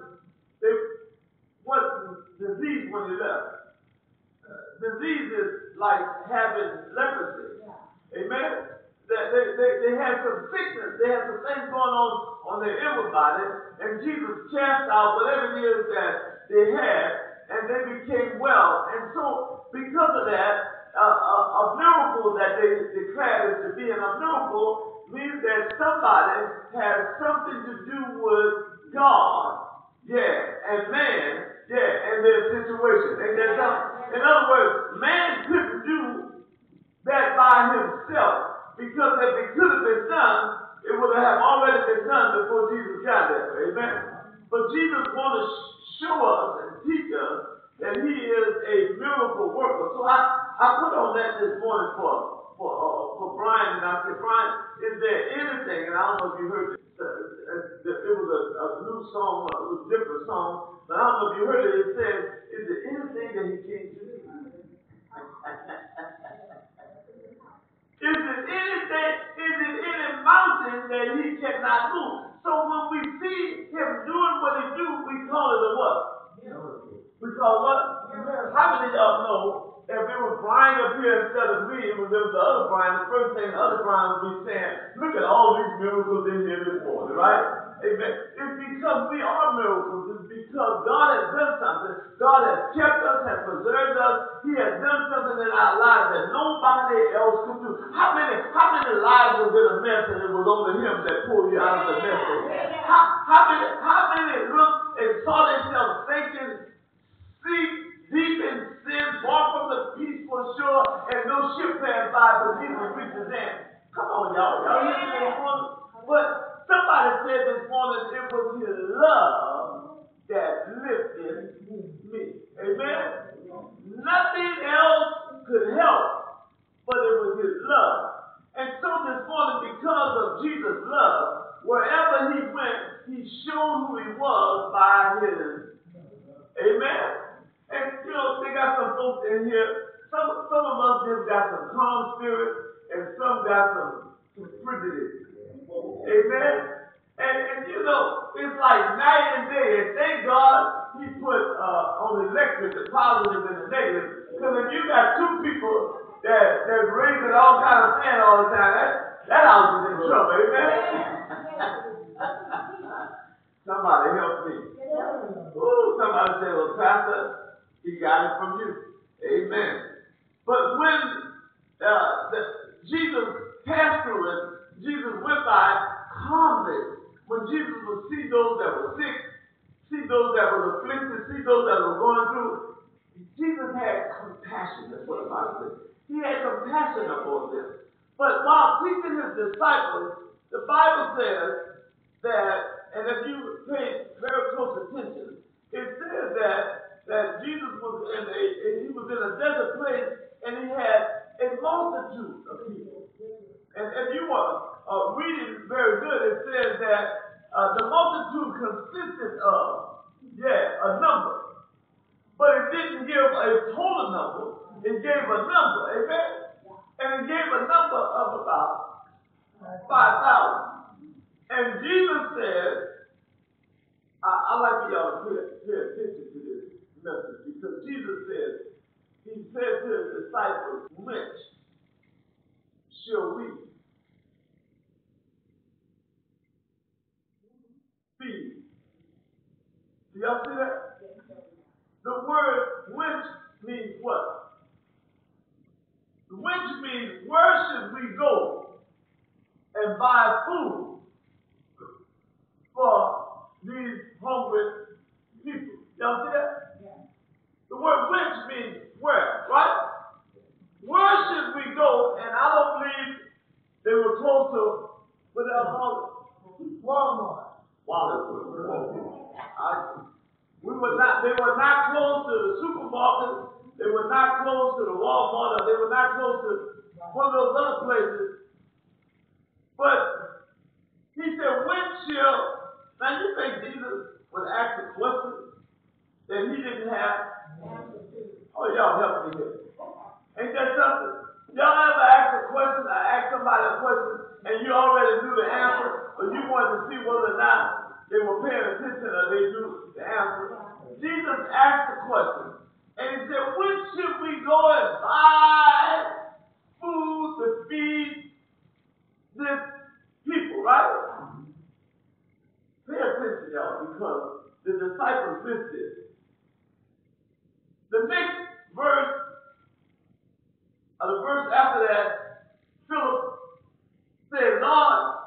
wasn't diseased when they left. Disease is like having leprosy. Amen. They had some sickness. They had some things going on their inward body, and Jesus cast out whatever it is that they had, and they became well. And so, because of that, a miracle that they declared as to being a miracle means that somebody has something to do with God, and man, and their situation. Ain't that something? In other words, man couldn't do that by himself. Because if it could have been done, it would have already been done before Jesus got there. Amen? But Jesus wants to show us and teach us that he is a miracle worker. So I put on that this morning for Bryan, and I said, Bryan, is there anything, and I don't know if you heard it, it was a new song, it was a different song, but I don't know if you heard it, it says, is there anything that he can't do? Is it any mountain that he cannot move? So when we see him doing what he do, we call it a what? We call what? How many of y'all know if it was Bryan up here instead of me, it was the other Bryan, the first thing the other Bryan would be saying, look at all these miracles in here this morning, right? Amen. It's because we are miracles. It's because God has done something. God has kept us, has preserved us. He has done something in our lives that nobody else could do. How many lives was in a mess and it was only him that pulled you out of the mess? How many looked and saw themselves sinking, deep in sin, far from the peaceful shore, and no ship passed by, but Jesus reached his hand. Come on, y'all. Y'all hear me this morning? But somebody said this morning it was his love that lifted me. Amen? Nothing else could help, but it was his love. And so this morning, because of Jesus' love, wherever he went, he showed who he was by his. Amen? And they got some folks in here. Some of us just got some calm spirit, and some got some frigidity. Amen? And it's like night and day. And thank God he put on the electric the positive and the negative. Because if you got two people that's raising all kind of sand all the time, that house is in trouble. Amen? Somebody help me. Ooh, somebody say, well, Pastor, he got it from you. Amen. But when Jesus passed through it, Jesus went by calmly. When Jesus would see those that were sick, see those that were afflicted, see those that were going through, Jesus had compassion. That's what the Bible says. He had compassion upon them. But while teaching his disciples, the Bible says that, and if you pay very close attention, it says that Jesus was in a desert place, and he had a multitude of people. And if you are reading very good, it says that the multitude consisted of, a number. But it didn't give a total number. It gave a number, amen? And it gave a number of about 5,000. And Jesus said, I like for y'all to pay attention to this message, because Jesus said, he said to his disciples, which shall we feed? Do y'all see that? The word which means what? Which means where should we go and buy food for these hungry people? Y'all see that? Yeah. The word which means where, right? Where should we go? And I don't believe they were close to Walmart. They were not close to the supermarket. They were not close to the Walmart. Or they were not close to one of those other places. But he said, when shall... Now you think Jesus would ask a question that he didn't have? Oh, y'all help me here. Ain't that something? Y'all ever ask a question or ask somebody a question and you already knew the answer, but you wanted to see whether or not they were paying attention or they knew the answer. Jesus asked the question. And he said, when should we go and buy food to feed this people, right? Pay attention, y'all, because the disciples missed this. The next verse, or the verse after that, Philip said, Lord,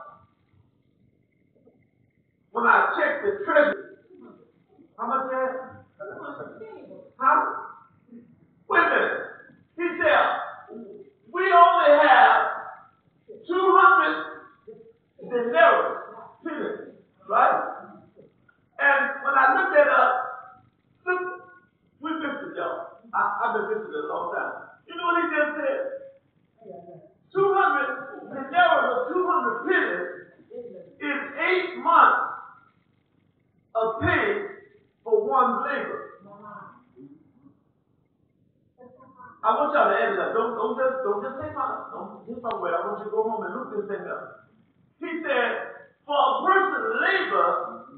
when I checked the treasure, how much that? Huh? Wait a minute. He said, we only have 200 denarius, right? And when I looked that up, look, we missed it, y'all. I've been missing it a long time. You know what he just said? 200 denarius or 200 pennies is 8 months of pay for one's labor. I want y'all to add it up. Don't just take my word. I want you to go home and look this thing up. He said, for a person's labor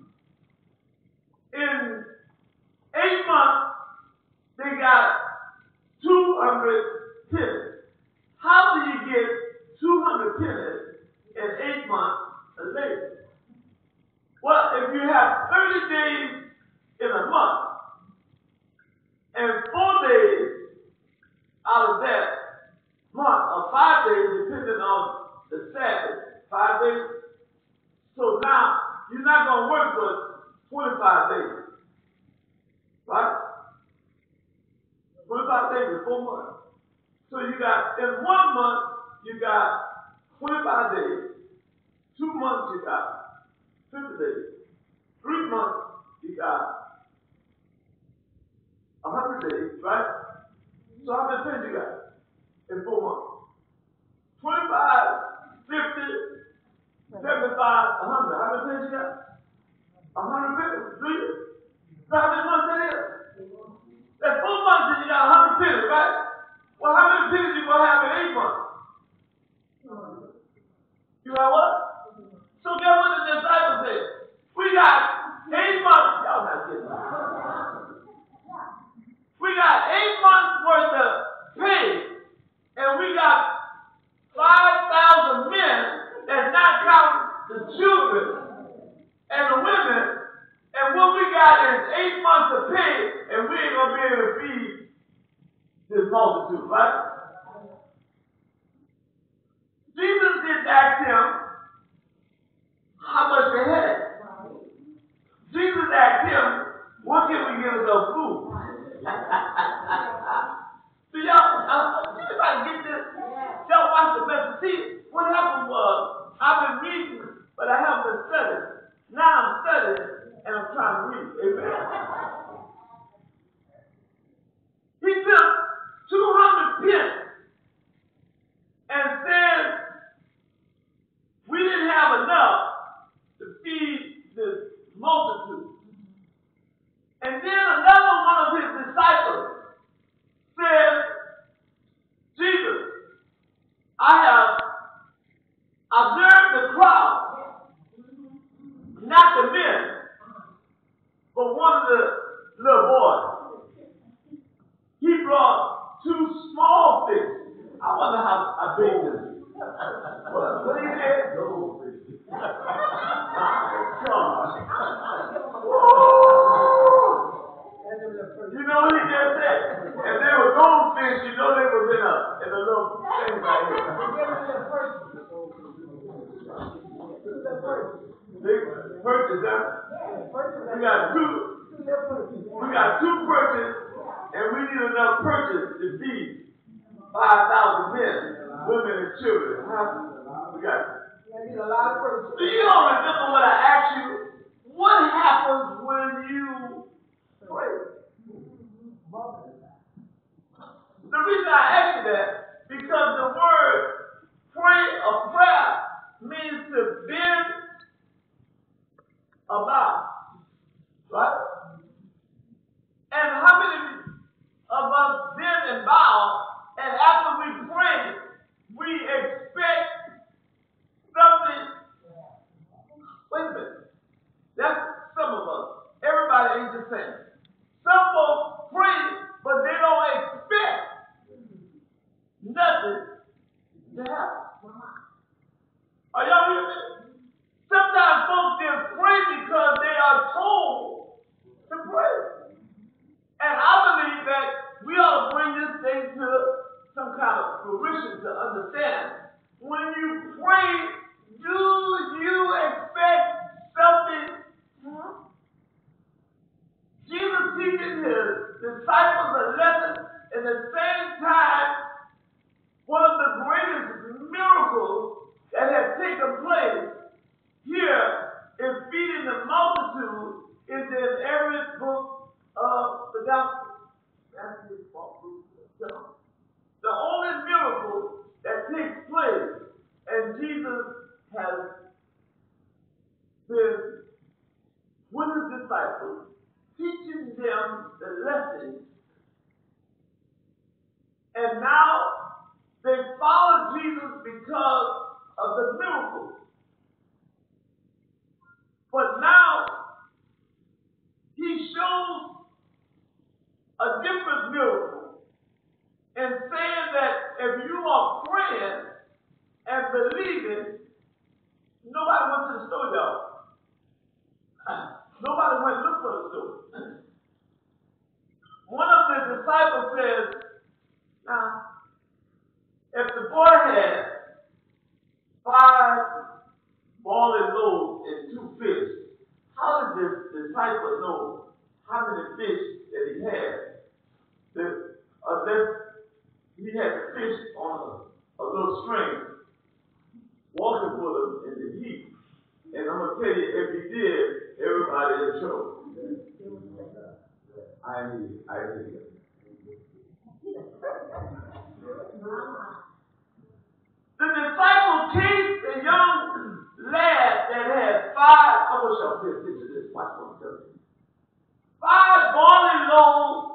in 8 months, they got 200 pennies. How do you get 200 pennies in 8 months of labor? Well, if you have 30 days in a month and 4 days out of that month, or 5 days, depending on the Sabbath, 5 days. So now, you're not going to work for 25 days. Right? 25 days is 4 months. So you got, in 1 month, you got 25 days. 2 months, you got 50 days. 3 months, you got 100 days, right? So how many days you got in 4 months? 25, 50, 75, 100. How many days you got? 150, 3. So how many months that is? That's 4 months and you got 100 pennies, right? Well, how many pennies you going to have in 8 months? You have what? So guess what the disciples said? We got 8 months. Y'all not getting it. We got 8 months worth of pay, and we got 5,000 men, that's not counting the children and the women, and what we got is 8 months of pay, and we ain't gonna be able to feed this multitude, right? Jesus didn't ask him how much they had. Jesus asked him, what can we give us of food? See, y'all, everybody get this? Y'all watch the message. See, what happened was, I've been reading, but I haven't been studying. Now I'm studying, and I'm trying to read. Amen. He took 200 pence and said, we didn't have enough to feed this multitude. And then another one of his disciples said, Jesus, I have observed the crowd, not the men, but one of the little boys. He brought 2 small fish. I wonder how big this is. What did he say? No fish. You know what he just said? If they were goldfish, you know they was in a little thing right here. Big purchase, huh? We got two purchases, and we need enough purchase to feed 5,000 men, women, and children. Huh? We need a lot of purchases. Do you all remember what I asked you? What happens when you pray? The reason I ask you that, because the word pray or prayer means to bend about, right? And how many of us bend and bow, and after we pray, we expect something? Wait a minute. That's been with his disciples, teaching them the lessons. And now they follow Jesus because of the miracles. But now he shows a different miracle and saying that if you are praying and believing, nobody went to the store, y'all. Nobody went to look for the store. One of the disciples says, now, if the boy had 5 barley loaves and 2 fish, how did the disciple know how many fish that he had? Unless he had the fish on a little string, walking with him in the heat. And I'm going to tell you, if he did, everybody in trouble. I need it. The disciple came a young lad that had 5, I wish y'all paid attention to this, watch what I'm telling you. 5 barley loaves.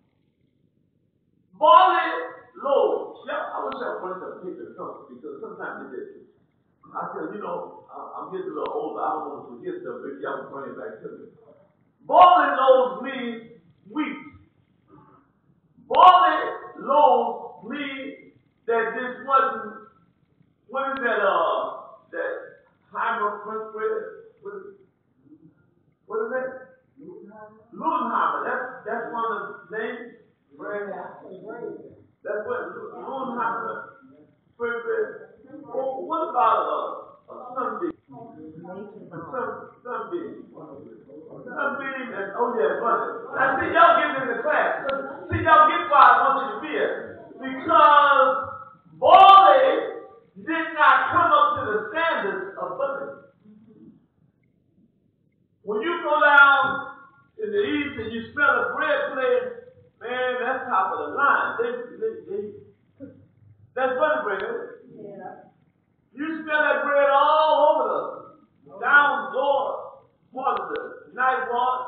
Yeah, I wish y'all wanted to pick the cup because sometimes it is. I tell you, I'm getting a little older, I don't want to forget stuff, but y'all can bring it back to me. Barley loaves means wheat. Barley loaves means that this wasn't, what is that, that Heimer French bread? What is that? Ludenheimer. That's one of the names. That's what Ludenheimer French bread. Well, what about sunbeam? Sunbeam and butter. Now see, y'all get in the class. See, y'all get why I want you to be here. Because barley did not come up to the standards of butter. When you go down in the east and you smell a bread plate, man, that's top of the line. That's butter bread, isn't it? Yeah. You smell that bread all over the down lower part of the night water.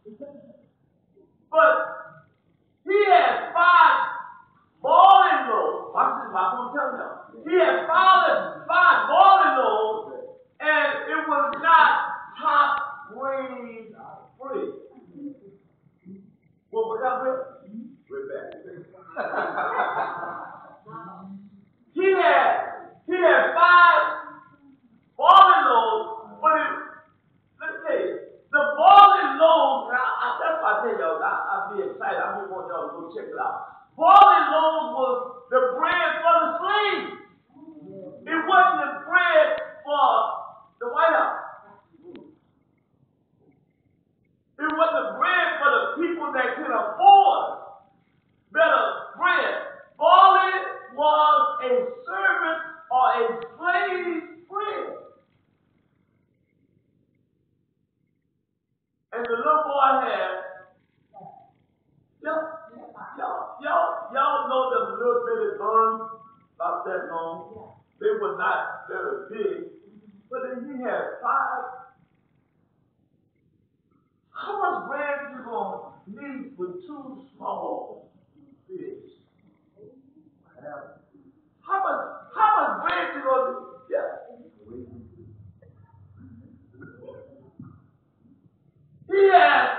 But he had 5 barley loaves. Watch this, I'm going to tell you. He had 5 barley loaves, and it was not top grade bread. What was that bread? We're back. He had 5 barley loaves, but let's say the barley loaves. That's why I tell y'all, I'll be excited. I really want y'all to go check it out. Barley loaves was the bread for the slaves. It wasn't the bread for the White House. It was the bread for the people that could afford better bread. Barley was a servant or a slave's bread. And the little boy had, y'all know them little bitty buns about that long. They were not very big, but then he had 5. How much bread you gonna need with 2 small fish? How much bread you gonna need? Yeah. He had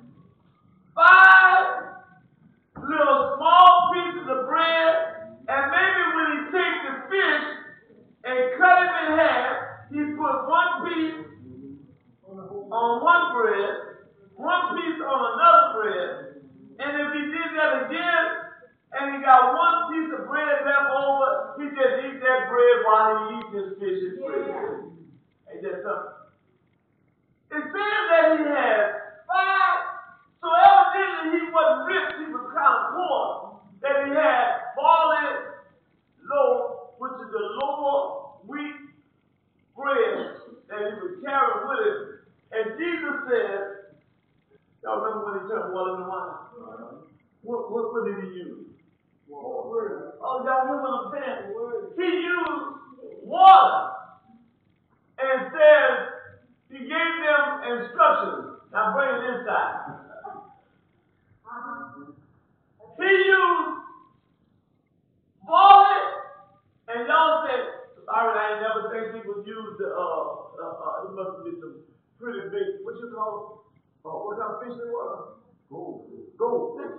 5 little small pieces of bread, and maybe when he takes the fish and cut him in half, he put 1 piece on one bread, 1 piece on another bread, and if he did that again, and he got 1 piece of bread left over, he just eat that bread while he eats his fish and bread. Ain't that something? It says that he had 5, so evidently he wasn't rich, he was kind of poor, that he had barley loaf, which is the lower wheat bread that he would carry with him. And Jesus said, y'all remember when he turned water into wine? What did he use? Water. Oh, y'all remember what I'm saying? He used water and says, he gave instructions. Now bring it inside. He used barley, and y'all said, sorry, I ain't never think he would use the, it must be some pretty big, what you call it? What kind of fish it was? Goldfish.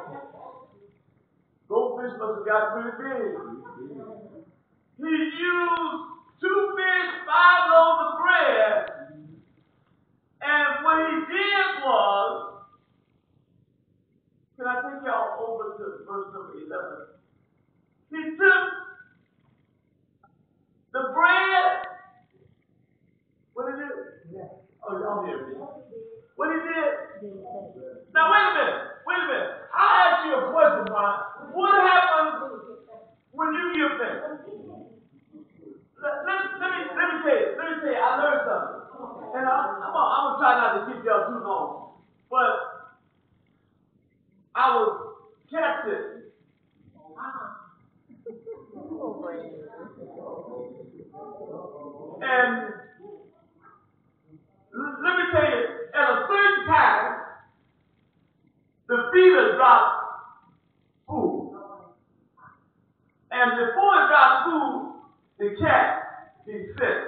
Goldfish must have got pretty big. He used 2 fish, 5 loaves of bread, and what he did was, can I take y'all over to verse number 11? He took the bread. What did he do? Yeah. Oh, y'all hear me. What he did? Now, wait a minute. I ask you a question, Bryan. What happens when you give thanks? Let me tell you, I learned something. And I'm going to try not to keep y'all too long. But I was captain. And let me tell you, at a certain time, the feeder dropped food. And before it dropped food, the cat, he sick.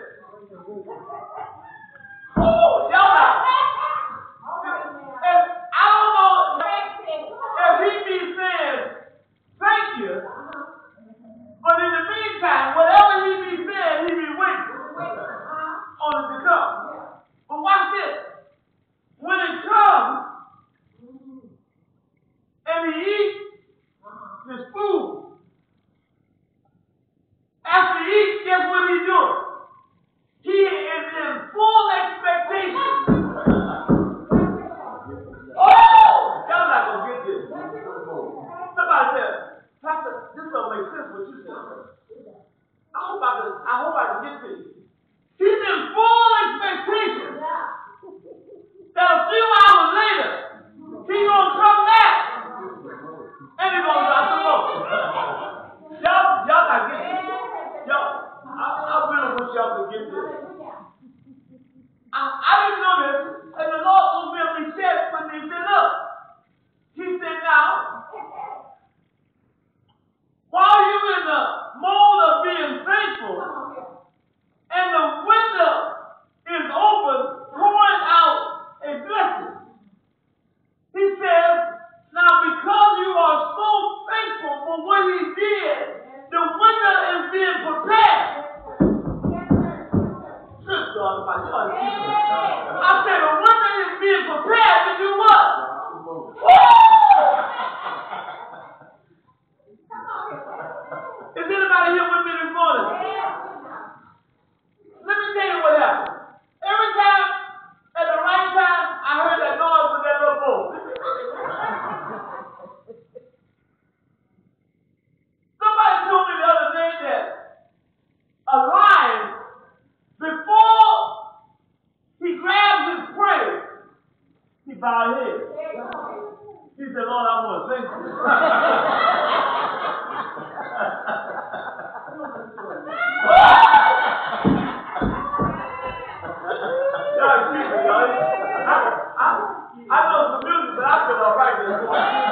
Oh, y'all not. And I don't know if he be saying thank you, but in the meantime, whatever he be saying, he be waiting on it to come. But watch this. When it comes, and he eats his food, after he eats, guess what he's doing? He is in full expectation. Oh! Y'all not going to get this. Somebody said, Pastor, this don't make sense what you said. I hope I can get this. He's in full expectation that a few hours later, he's going to come back and he's going to drop the boat. Y'all not getting this. I really wish y'all could get this. I didn't know this, and the Lord told me when he said, look, he said, now, while you're in the mode of being thankful, and the window is open, pouring out a blessing, he says, now because you are so thankful for what he did, the window is being prepared. Good God, my God. I said the window is being prepared to do what? Is anybody here with me this morning? Let me tell you what happened. Every time, at the right time, I heard that noise with that little boat. Somebody told me the other day that a lion, before he grabs his prey, he bowed his head. He said, Lord, I want to thank you. Y'all excuse me, y'all. I know some music, but I feel all right this morning.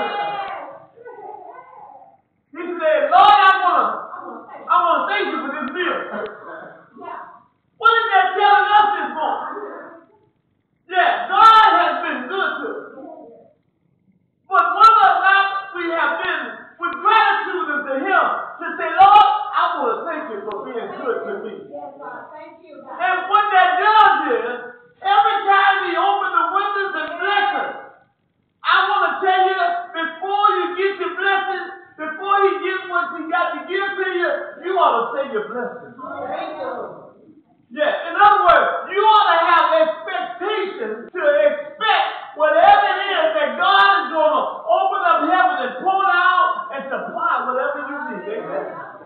He said, Lord, I want to thank you for this meal. What is that telling us this morning? Yeah, God has been good to us. But whether or not we have been with gratitude unto him to say, Lord, I want to thank you for being good to me. And what that does is, every time he opens the windows and blesses, I want to tell you, before you get your blessings, before he gives what he got to give to you, you ought to say your blessings. Yeah, in other words, you ought to have expectations to expect whatever it is that God is going to open up heaven and pour it out and supply whatever you need. Amen.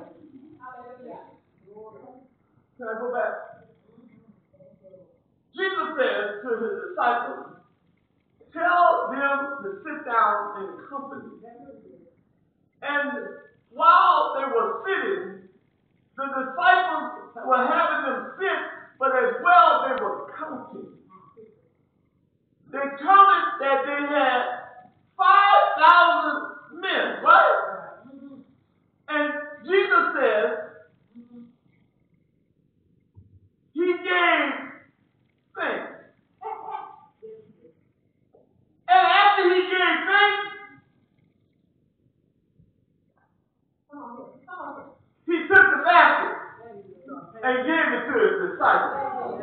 Can I go back? Jesus says to his disciples, tell them to sit down in company. And while they were sitting, the disciples were having them sit, but as well they were counting. determined that they had 5,000 men, right? And Jesus says he gave thanks. And after he gave thanks, he took the basket and gave it to his disciples.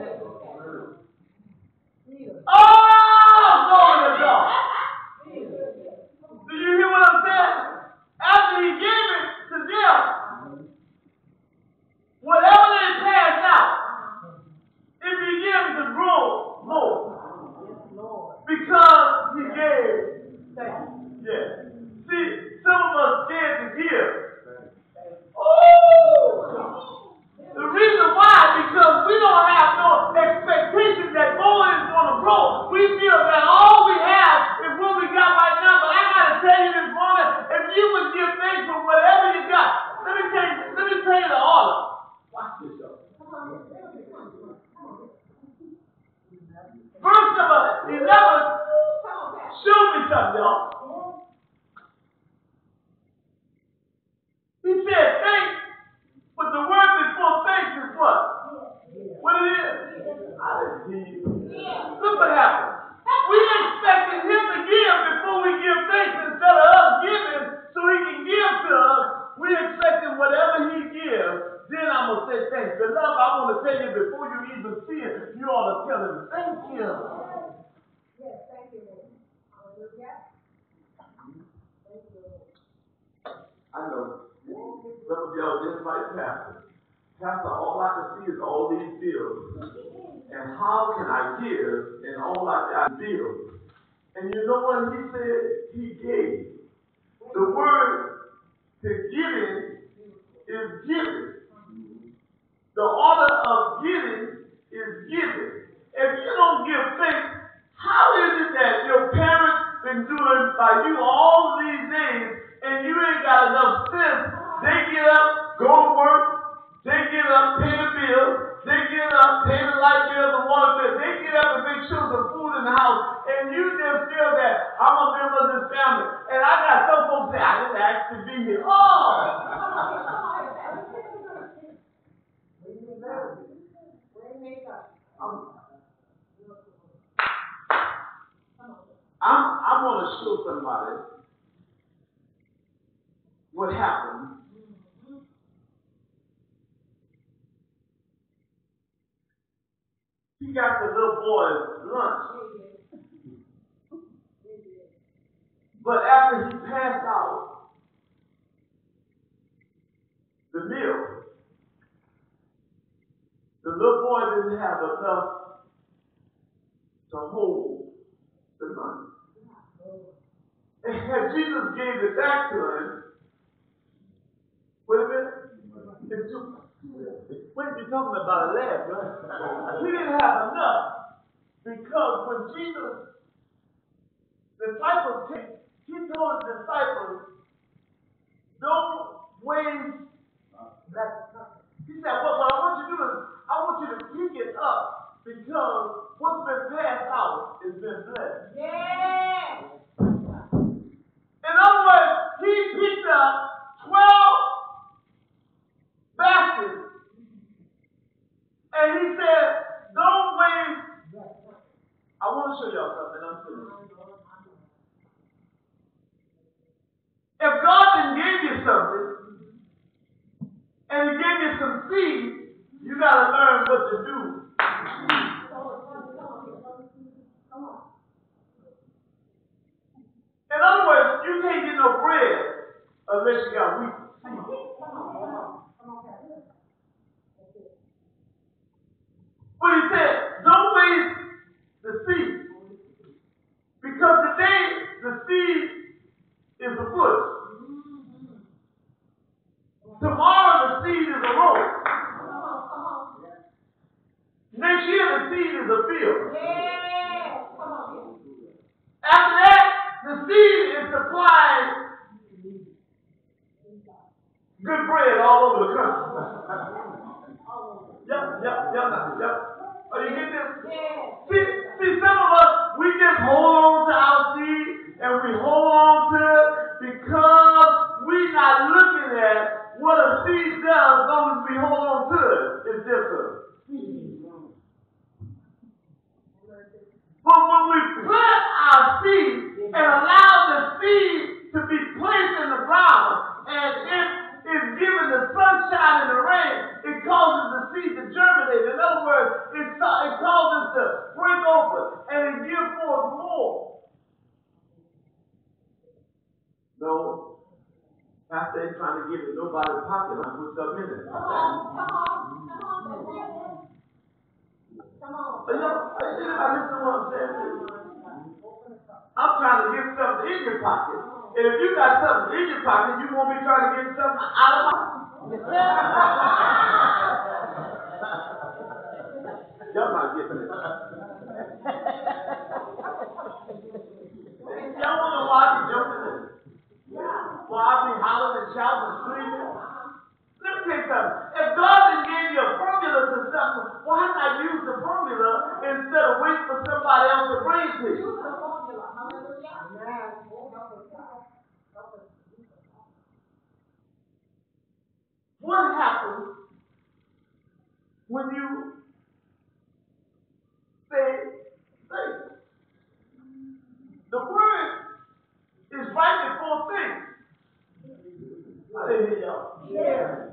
Oh, glory to God. Do you hear what I'm saying? After he gave it to them, whatever they passed out, it began to grow more. Because he gave thanks. Yeah. See, some of us scared to give. Oh! The reason why, because we don't have no expectation that more is going to grow. We feel that all we have is what we got right now. But I got to tell you this morning, if you would give thanks for whatever you got, let me tell you the order. Watch this, y'all. Verse number 11, show me something, y'all. He said thanks, but the word before thanks is what? What it is? I didn't see you. Look what happened. We expected him to give before we give thanks instead of us giving so he can give to us. We expected whatever he gives, then I'm going to say thanks. Beloved, I want to tell you before you even see it, you ought to tell him thank you. Yes, thank you, Lord. Hallelujah. Thank you, Lord. I know. Some of y'all just like Pastor. Pastor, all I can see is all these bills. And how can I give and all I got is bills? And you know what he said? He gave. The word to giving is giving. The order of giving is giving. If you don't give thanks, how is it that your parents been doing by you all these days and you ain't got enough sense? They get up, go to work, they get up, pay the bills, they get up, pay the light bills and water bills, they get up and make sure the food in the house, and you just feel that I'm a member of this family. And I got some folks say, I didn't ask to be here. Oh! I want to show somebody what happened. He got the little boy's lunch. But after he passed out the meal, the little boy didn't have enough to hold the money. And Jesus gave it back to him. Wait a minute. What are you talking about? A leg, right? He didn't have enough. Because when Jesus, disciples came, he told his disciples, don't waste that. He said, well, what I want you to do is, I want you to pick it up because what's been passed out has been blessed. Yeah. In other words, he picked up 12 baskets and he said, don't waste. I want to show y'all something. I'm finished. If God didn't give you something and he gave you some seed, you got to learn what to do. In other words, you can't get no bread unless you got wheat. But he said, don't waste the seed. Because today, the seed is a bush. Tomorrow, the seed is a rope. Next year, the seed is a field. After that, the seed is supplying good bread all over the country. Yep. Are you getting this? See, some of us, we just hold But when we plant our seed and allow the seed to be placed in the ground, and it is given the sunshine and the rain, it causes the seed to germinate. In other words, it causes to break open and it gives forth more. No, Pastor ain't trying to give it nobody's pocket. I put something in it. Come on. I listen to what I'm saying to you. I'm trying to get something in your pocket. And if you got something in your pocket, you won't be trying to get something out of my pocket. Y'all not getting it. Y'all want to know why I be jumping in? Why I be hollering and shouting and screaming? Let me tell you something. If God has gave you a formula to something, why not use the formula instead of waiting for somebody else to bring it to you? Use the formula. Hallelujah. What happens when you say faith? The word is right before faith. I didn't hear y'all. Yeah.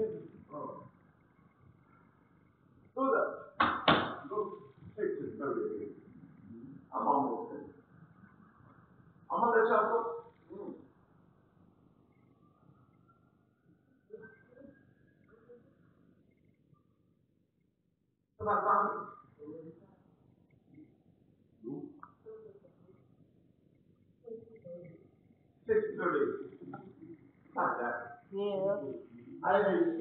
Who's up? Luke 6:38. I'm almost there. I'm going to let y'all go. Somebody found it? Luke 6:38. Like that. Yeah. I didn't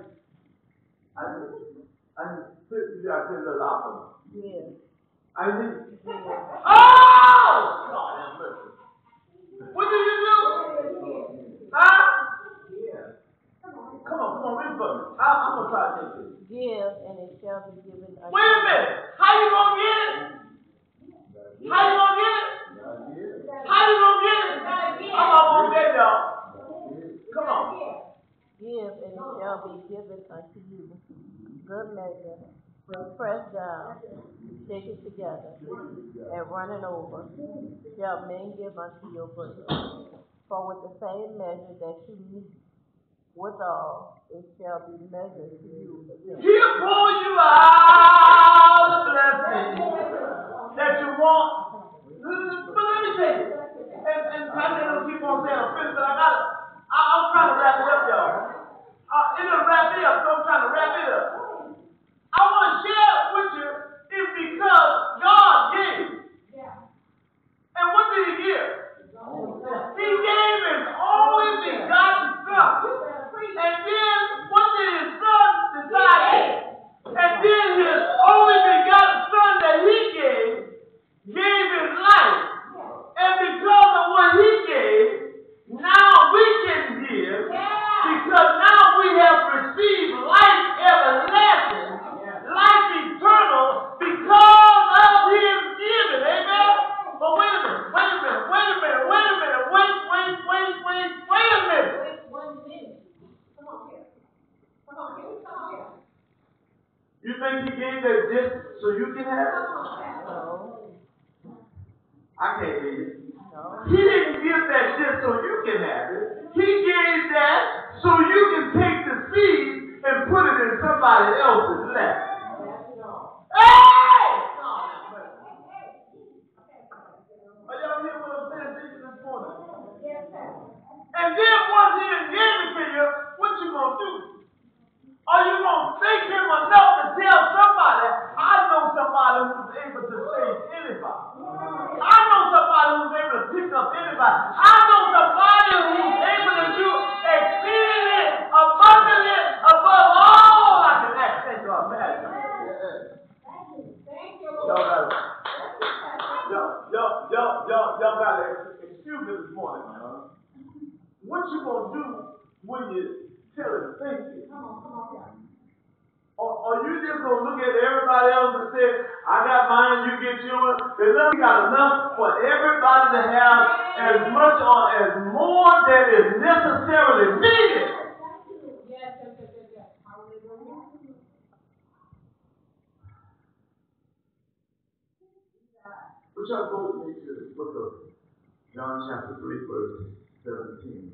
put you out there a little off. Yeah. I didn't. Yeah. Oh! God have mercy. What did you do? Huh? Yeah. Come on, read for me. I'm going to try to take this. Give, and it shall be given unto Wait a minute. How you going to get it? How you going to get it? How you going to get it? I'm almost there, y'all. Come on. Give, and it shall be given unto you. Good measure, pressed down, shaken together, and running over, shall men give unto your bosom. For with the same measure that you meet withal, it shall be measured to you again. He'll pull you out the blessing that you want. But let me tell you, and Pastor don't keep on saying I'm finished, but I'm trying to wrap it up, y'all. It'll wrap it up, so I'm trying to wrap it up. I want to share it with you is because God gave. And what did he give? He gave his only begotten son. And then what did his son decide? And then his only begotten son that he gave his life. And because of what he gave, now we can give. Because now we have received life everlasting, life eternal, because of his giving. Amen? But wait a minute. You think he gave that just so you can have it? No. I can't believe it. No. He didn't give that just so you can have it. He gave that so you can take the seed and put it in somebody else's lap. Hey! Are y'all hear what I'm saying to you this morning? And then once he done gave it to you, what you gonna do? Are you gonna thank him enough to tell somebody, I know somebody who's able to save anybody. I know somebody who's able to pick up anybody. I know somebody who's able to do exceedingly abundantly above all I can ask, think, or imagine. Y'all gotta excuse me this morning. What you gonna do when you tell him thank you? Or you just gonna look at everybody else and say, I got mine, you get yours. We got enough for everybody to have as much or as more than is necessarily needed. Which I'll go with me to the book of John chapter 3, verse 17.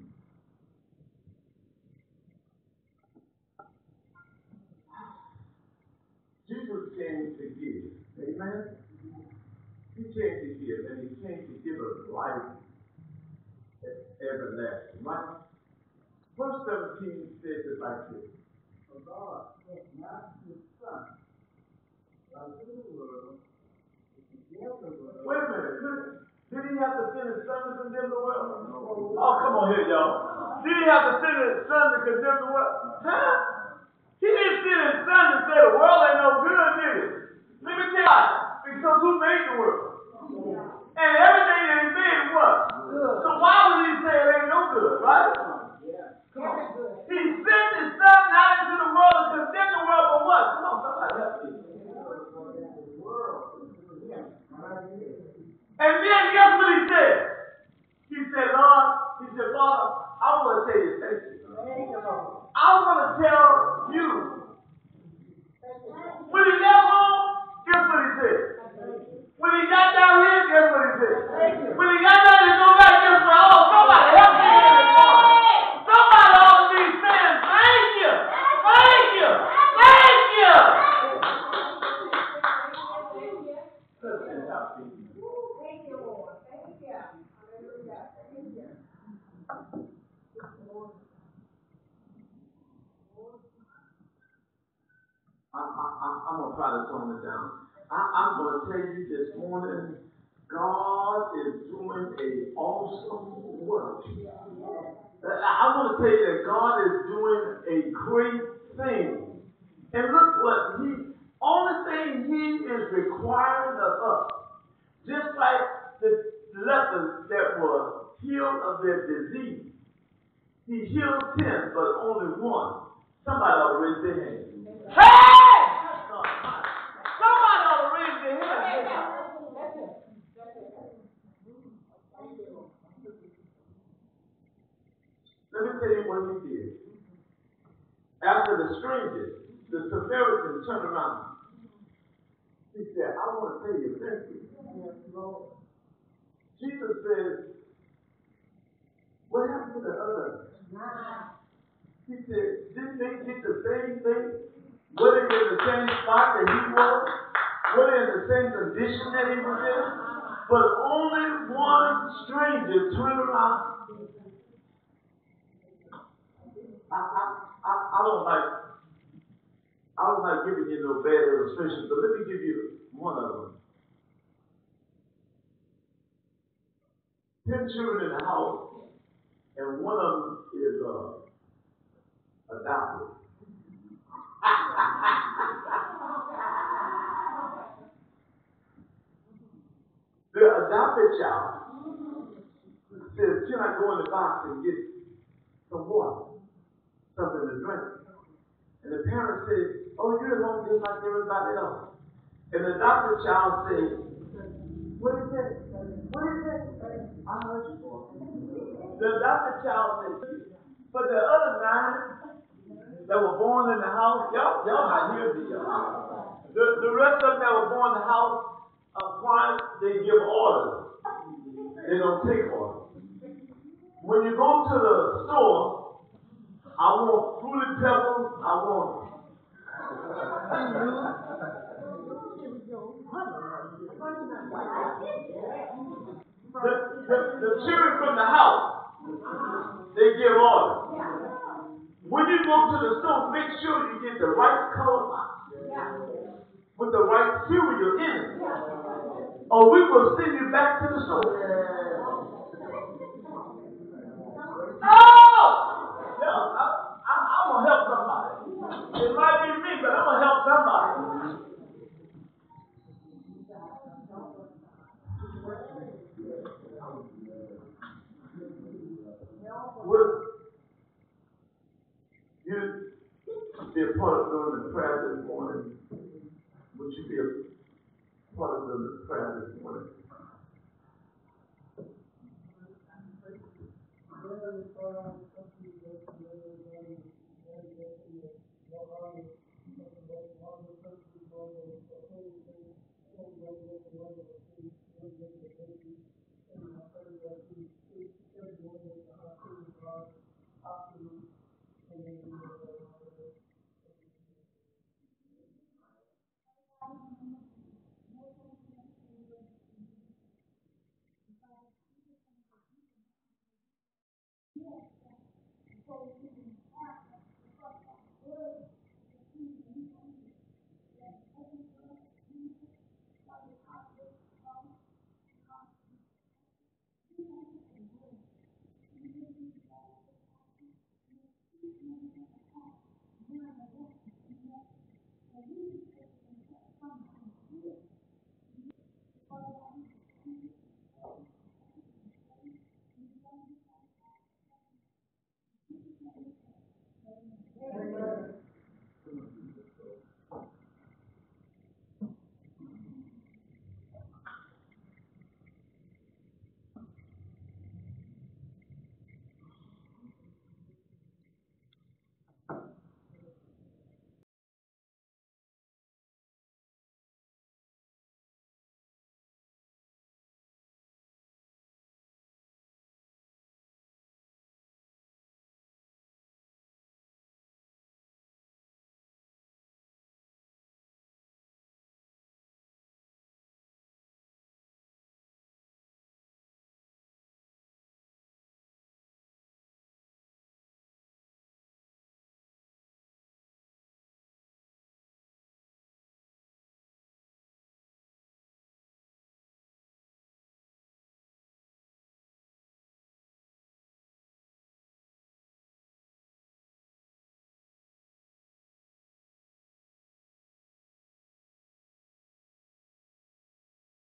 Jesus came to give. Amen? He came to give, and he came to give us life everlasting. Right? Verse 17 says it like this. For God sent not his Son unto the world to condemn the world. Wait a minute. Did he have to send his Son to condemn the world? No. Oh, come on here, y'all. Did he have to send his Son to condemn the world? Huh? He didn't send his Son to say the world ain't no good, did he? Let me tell you, because who made the world? And everything that he made was. So why would he say it ain't no good, right? Come on. He sent his Son out into the world to condemn the world for what? Come on, somebody help me. And then guess what he said? He said, Lord, he said, Father, I want to tell you thank you. I want to tell you. When he left home, guess what he said? When he got down here, guess what he said? When he got down here, go back, guess what? Oh, somebody help me. Somebody ought to be saying, thank you. Thank you. Thank you. Thank you, Lord. Thank you. Hallelujah. Thank you. I'm going to try to tone it down. I'm going to tell you this morning, God is doing an awesome work. I want to tell you that God is doing a great thing. And look what only thing he is requiring of us, just like the lepers that were healed of their disease. He healed 10, but only one. Somebody ought to raise their hand. Hey! Somebody ought to raise their hand. Let me tell you what he did. After the strangers, the Samaritans turned around. He said, I want to tell you thank you. Jesus said, what happened to the others? He said, didn't they get the same thing? Were they in the same spot that he was? Were they in the same condition that he was in? But only one stranger turned around. I don't like giving you no bad illustrations, but let me give you one of them. 10 children in the house, and one of them is adopted. The adopted child says, can I go in the box and get some water, something to drink? And the parent said, oh, you're at home just like everybody else. And the adopted child said, what is that? What is that? I heard you, boy. The adopted child said, but the other 9 that were born in the house, y'all not here, y'all. The rest of them that were born in the house, Christ, they give orders. They don't take orders. When you go to the store, I want Fruity Pebbles, I want the children from the house, they give orders. When you go to the store, make sure you get the right color box with the right cereal in it, or we will send you back to the store.